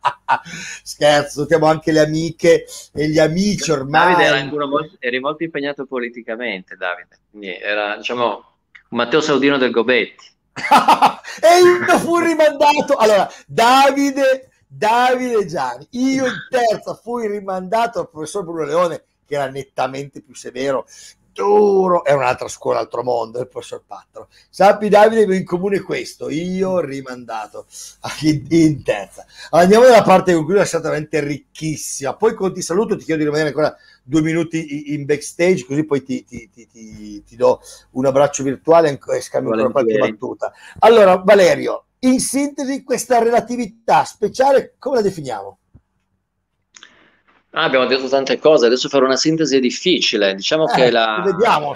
Scherzo, salutiamo anche le amiche e gli amici ormai. Davide era ancora molto, eri molto impegnato politicamente, Davide. Quindi era, diciamo, un Matteo Saudino del Gobetti. E io fui rimandato. Allora, Davide, Davide Gianni, io in terza fui rimandato al professor Bruno Leone, che era nettamente più severo, duro, è un'altra scuola, altro mondo, il professor Pattaro. Sappi, Davide, in comune questo, io rimandato in terza. Allora, andiamo nella parte con cui è stata veramente ricchissima. Poi con ti saluto, ti chiedo di rimanere ancora due minuti in backstage, così poi ti, ti, ti, ti, ti do un abbraccio virtuale e scambio ancora qualche battuta. Allora, Valerio, in sintesi, questa relatività speciale come la definiamo? Ah, abbiamo detto tante cose, adesso fare una sintesi è difficile. Diciamo eh, che la... Vediamo.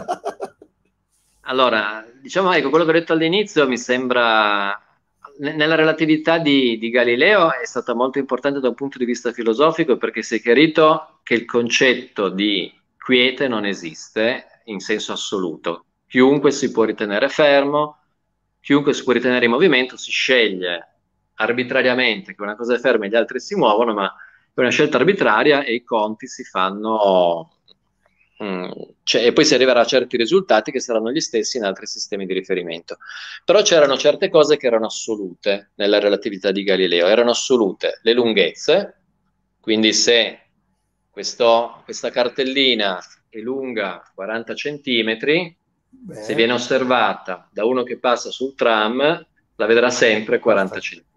Allora, diciamo, ecco, quello che ho detto all'inizio mi sembra... Nella relatività di, di Galileo è stata molto importante da un punto di vista filosofico, perché si è chiarito che il concetto di quiete non esiste in senso assoluto. Chiunque si può ritenere fermo, chiunque si può ritenere in movimento, si sceglie arbitrariamente che una cosa è ferma e gli altri si muovono, ma è una scelta arbitraria e i conti si fanno... Mm, cioè, e poi si arriverà a certi risultati che saranno gli stessi in altri sistemi di riferimento. Però c'erano certe cose che erano assolute nella relatività di Galileo, erano assolute le lunghezze, quindi se questo, questa cartellina è lunga quaranta centimetri, Beh. se viene osservata da uno che passa sul tram, la vedrà sempre quaranta centimetri.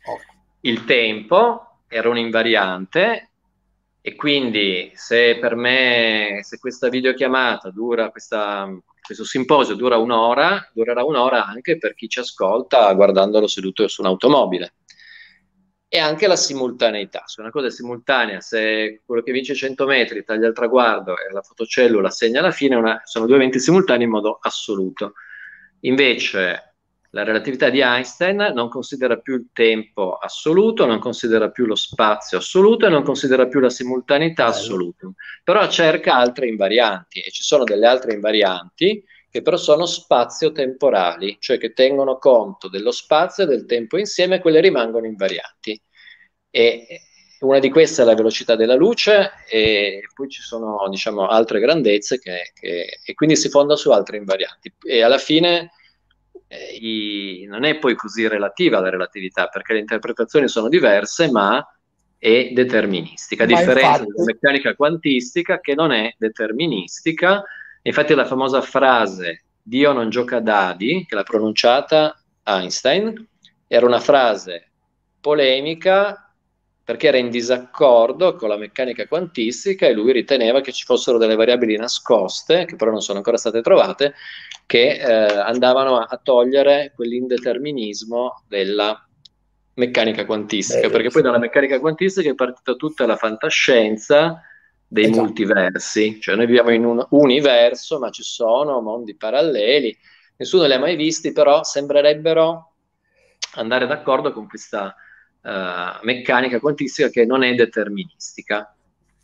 Il tempo era un invariante, e quindi se per me, se questa videochiamata dura, questa, questo simposio dura un'ora, durerà un'ora anche per chi ci ascolta guardandolo seduto su un'automobile. E anche la simultaneità, se una cosa è simultanea, se quello che vince cento metri taglia il traguardo e la fotocellula segna la fine, una, sono due eventi simultanei in modo assoluto. Invece la relatività di Einstein non considera più il tempo assoluto, non considera più lo spazio assoluto e non considera più la simultaneità assoluta, però cerca altre invarianti, e ci sono delle altre invarianti che però sono spazio-temporali, cioè che tengono conto dello spazio e del tempo insieme, e quelle rimangono invarianti. E una di queste è la velocità della luce, e poi ci sono, diciamo, altre grandezze che, che, e quindi si fonda su altre invarianti. E alla fine eh, i, non è poi così relativa la relatività, perché le interpretazioni sono diverse, ma è deterministica, a ma differenza infatti... della meccanica quantistica, che non è deterministica. Infatti la famosa frase "Dio non gioca a dadi", che l'ha pronunciata Einstein, era una frase polemica perché era in disaccordo con la meccanica quantistica, e lui riteneva che ci fossero delle variabili nascoste, che però non sono ancora state trovate, che eh, andavano a, a togliere quell'indeterminismo della meccanica quantistica. Beh, perché sì. Poi dalla meccanica quantistica è partita tutta la fantascienza dei esatto. multiversi, cioè noi viviamo in un universo, ma ci sono mondi paralleli, nessuno li ha mai visti, però sembrerebbero andare d'accordo con questa uh, meccanica quantistica che non è deterministica,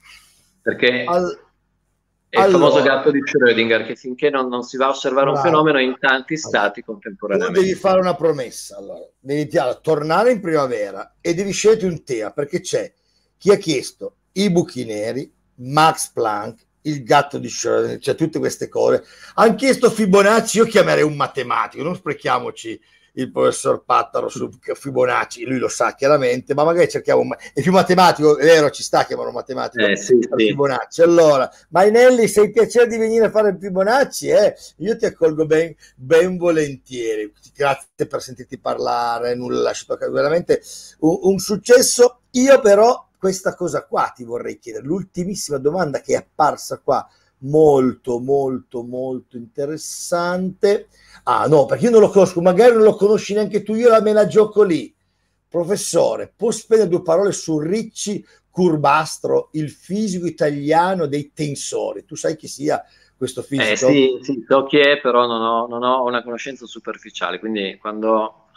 perché Al... è il allora, famoso gatto di Schrödinger, che finché non, non si va a osservare bravo. un fenomeno in tanti stati allora, contemporaneamente. Tu devi fare una promessa, allora. Devi tornare in primavera e devi scegliere un tema, perché c'è chi ha chiesto i buchi neri, Max Planck, il gatto di Schrödinger, cioè tutte queste cose. Hanno chiesto Fibonacci, io chiamerei un matematico, non sprechiamoci il professor Pattaro su Fibonacci, lui lo sa chiaramente, ma magari cerchiamo un... è più matematico, è vero, ci sta, chiamano matematico eh, sì, sì. Fibonacci. Allora, Mainelli, se hai piacere di venire a fare il Fibonacci, eh, io ti accolgo ben, ben volentieri. Grazie per sentirti parlare, nulla lasciato, veramente un, un successo. Io però questa cosa qua ti vorrei chiedere, l'ultimissima domanda che è apparsa qua, molto molto molto interessante. Ah no, perché io non lo conosco, magari non lo conosci neanche tu, io la me la gioco lì. Professore, può spendere due parole su Ricci Curbastro, il fisico italiano dei tensori? Tu sai chi sia questo fisico? Eh sì, sì, so chi è, però non ho, non ho una conoscenza superficiale, quindi quando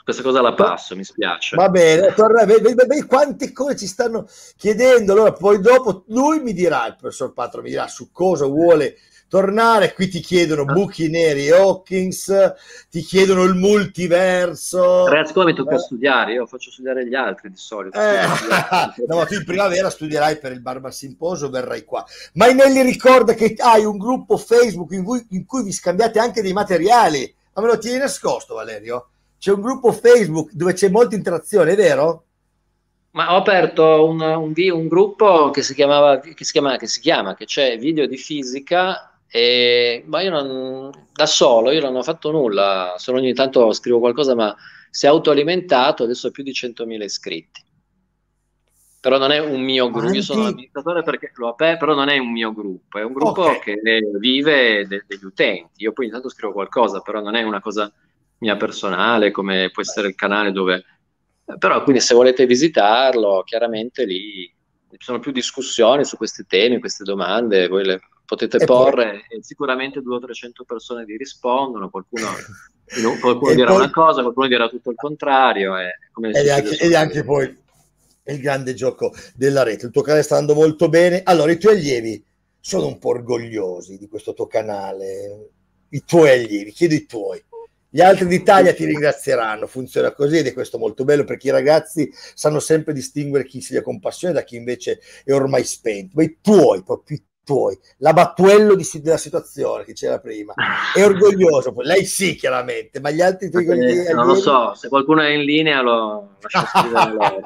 questa cosa la passo, mi spiace. Va bene, torna, vedi, vedi quante cose ci stanno chiedendo. Allora, poi dopo lui mi dirà, il professor Patro mi dirà su cosa vuole tornare. Qui ti chiedono buchi neri e Hawkins, ti chiedono il multiverso. Ragazzi, come mi tocca eh. studiare? Io faccio studiare gli altri di solito. Eh, no, ma tu in primavera studierai per il Barba Simposio, verrai qua. Mainelli ricorda che hai un gruppo Facebook in cui, in cui vi scambiate anche dei materiali. Ma me lo tieni nascosto, Valerio? C'è un gruppo Facebook dove c'è molta interazione, è vero? Ma ho aperto un, un, un gruppo che si chiamava, che si chiama, che si chiama, che c'è video di fisica. E, ma io non, da solo, io non ho fatto nulla, solo ogni tanto scrivo qualcosa, ma si è autoalimentato, adesso ha più di centomila iscritti. Però non è un mio gruppo, Anti... io sono l'amministratore perché l'ho aperto, però non è un mio gruppo, è un gruppo okay. che vive de- degli utenti. Io poi intanto scrivo qualcosa, però non è una cosa mia personale, come può essere il canale dove... Però quindi se volete visitarlo, chiaramente lì ci sono più discussioni su questi temi, queste domande, voi le potete e porre poi... e sicuramente duecento o trecento persone vi rispondono, qualcuno, qualcuno dirà poi... una cosa, qualcuno dirà tutto il contrario. E come ed è anche, ed è anche poi il grande gioco della rete. Il tuo canale sta andando molto bene. Allora, i tuoi allievi sono un po' orgogliosi di questo tuo canale, i tuoi allievi, chiedo i tuoi. Gli altri d'Italia ti ringrazieranno, funziona così ed è questo molto bello perché i ragazzi sanno sempre distinguere chi sia con passione da chi invece è ormai spento. Ma i tuoi, proprio i tuoi, la Battuello di, della situazione che c'era prima, è orgoglioso, lei sì chiaramente, ma gli altri tuoi allievi... Eh, non lo so, se qualcuno è in linea lo lascio scrivere loro.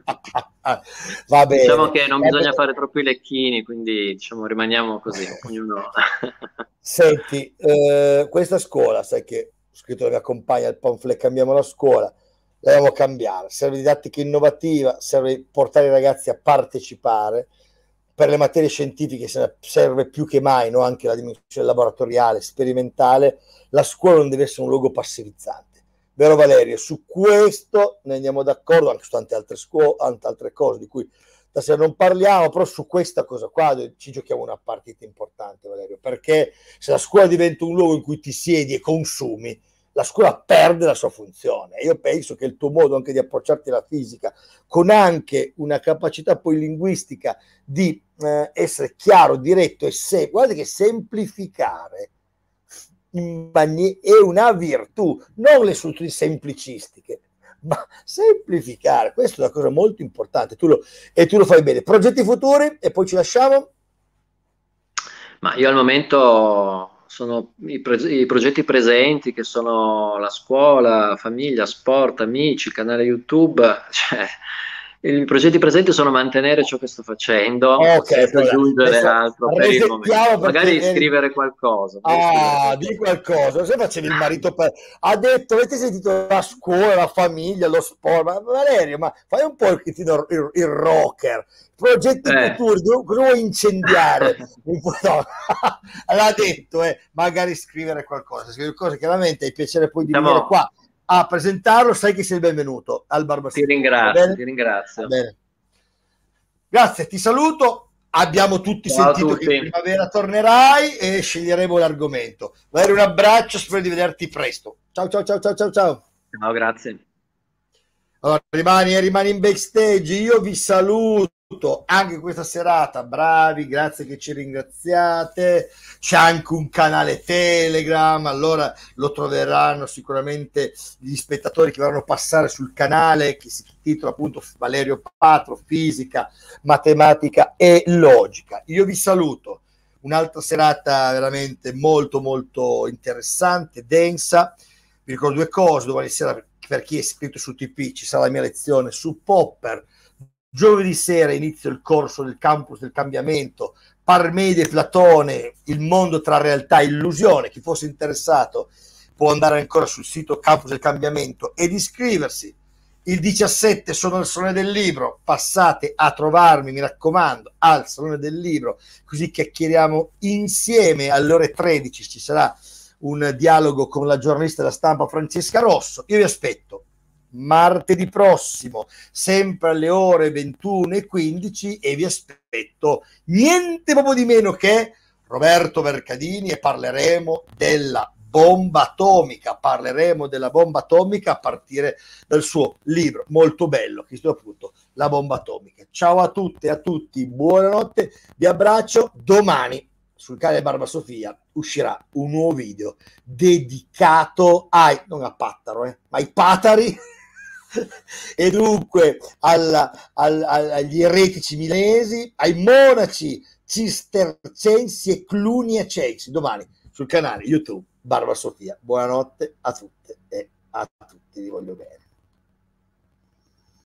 Va bene. Diciamo che non bisogna fare troppi lecchini, quindi diciamo rimaniamo così, ognuno... Senti, eh, questa scuola, sai che scritto la mia compagna il pamphlet Cambiamo la scuola, la dobbiamo cambiare, serve didattica innovativa, serve portare i ragazzi a partecipare, per le materie scientifiche serve più che mai, no? Anche la dimensione laboratoriale, sperimentale, la scuola non deve essere un luogo passivizzante, vero Valerio? Su questo ne andiamo d'accordo, anche su tante altre, scuole, tante altre cose di cui stasera non parliamo, però su questa cosa qua ci giochiamo una partita importante, Valerio, perché se la scuola diventa un luogo in cui ti siedi e consumi, la scuola perde la sua funzione. Io penso che il tuo modo anche di approcciarti alla fisica, con anche una capacità poi linguistica di eh, essere chiaro, diretto e se, guarda che semplificare è una virtù, non le soluzioni semplicistiche, ma semplificare, questa è una cosa molto importante, tu lo, e tu lo fai bene. Progetti futuri e poi ci lasciamo? Ma io al momento sono i, pre- i progetti presenti che sono la scuola, famiglia, sport, amici, canale YouTube, cioè i progetti presenti sono mantenere ciò che sto facendo, okay, senza aggiungere adesso, altro per il momento. Magari eri... scrivere qualcosa. Ah, di qualcosa. Se facevi il marito per... Ha detto, avete sentito la scuola, la famiglia, lo sport, ma Valerio, ma fai un po' il, il, il rocker. Progetti eh. futuri, cosa vuoi incendiare? No. L'ha detto, eh, magari scrivere qualcosa. Scrivere qualcosa, chiaramente hai piacere poi di Siamo... venire qua a presentarlo, sai che sei il benvenuto al Barba Ti ringrazio, ti ringrazio. Bene. Grazie, ti saluto. Abbiamo tutti Ciao sentito tutti. Che in primavera tornerai e sceglieremo l'argomento. Magari un abbraccio, spero di vederti presto. Ciao, ciao, ciao, ciao, ciao, ciao. Ciao, grazie. Allora, rimani, rimani in backstage, io vi saluto anche questa serata, bravi, grazie che ci ringraziate, c'è anche un canale Telegram, allora lo troveranno sicuramente gli spettatori che vorranno passare sul canale che si titola appunto Valerio Patro, Fisica, Matematica e Logica. Io vi saluto, un'altra serata veramente molto molto interessante, densa, vi ricordo due cose, domani sera per chi è iscritto su T P ci sarà la mia lezione su Popper, giovedì sera inizio il corso del campus del cambiamento, Parmenide e Platone, il mondo tra realtà e illusione. Chi fosse interessato può andare ancora sul sito Campus del Cambiamento ed iscriversi. Il diciassette sono al Salone del Libro, passate a trovarmi, mi raccomando, al Salone del Libro, così chiacchieriamo insieme. Alle ore tredici ci sarà un dialogo con la giornalista della Stampa Francesca Rosso. Io vi aspetto martedì prossimo, sempre alle ore ventuno e quindici, e vi aspetto niente proprio di meno che Roberto Mercadini e parleremo della bomba atomica. Parleremo della bomba atomica a partire dal suo libro molto bello, che è appunto La bomba atomica. Ciao a tutte e a tutti, buonanotte, vi abbraccio. Domani sul canale Barba Sofia uscirà un nuovo video dedicato ai, non a Pattaro, eh, ma ai Patari e dunque alla, al, al, agli eretici milanesi, ai monaci cistercensi e cluniacensi, domani sul canale YouTube Barba Sofia. Buonanotte a tutte e a tutti, vi voglio bene.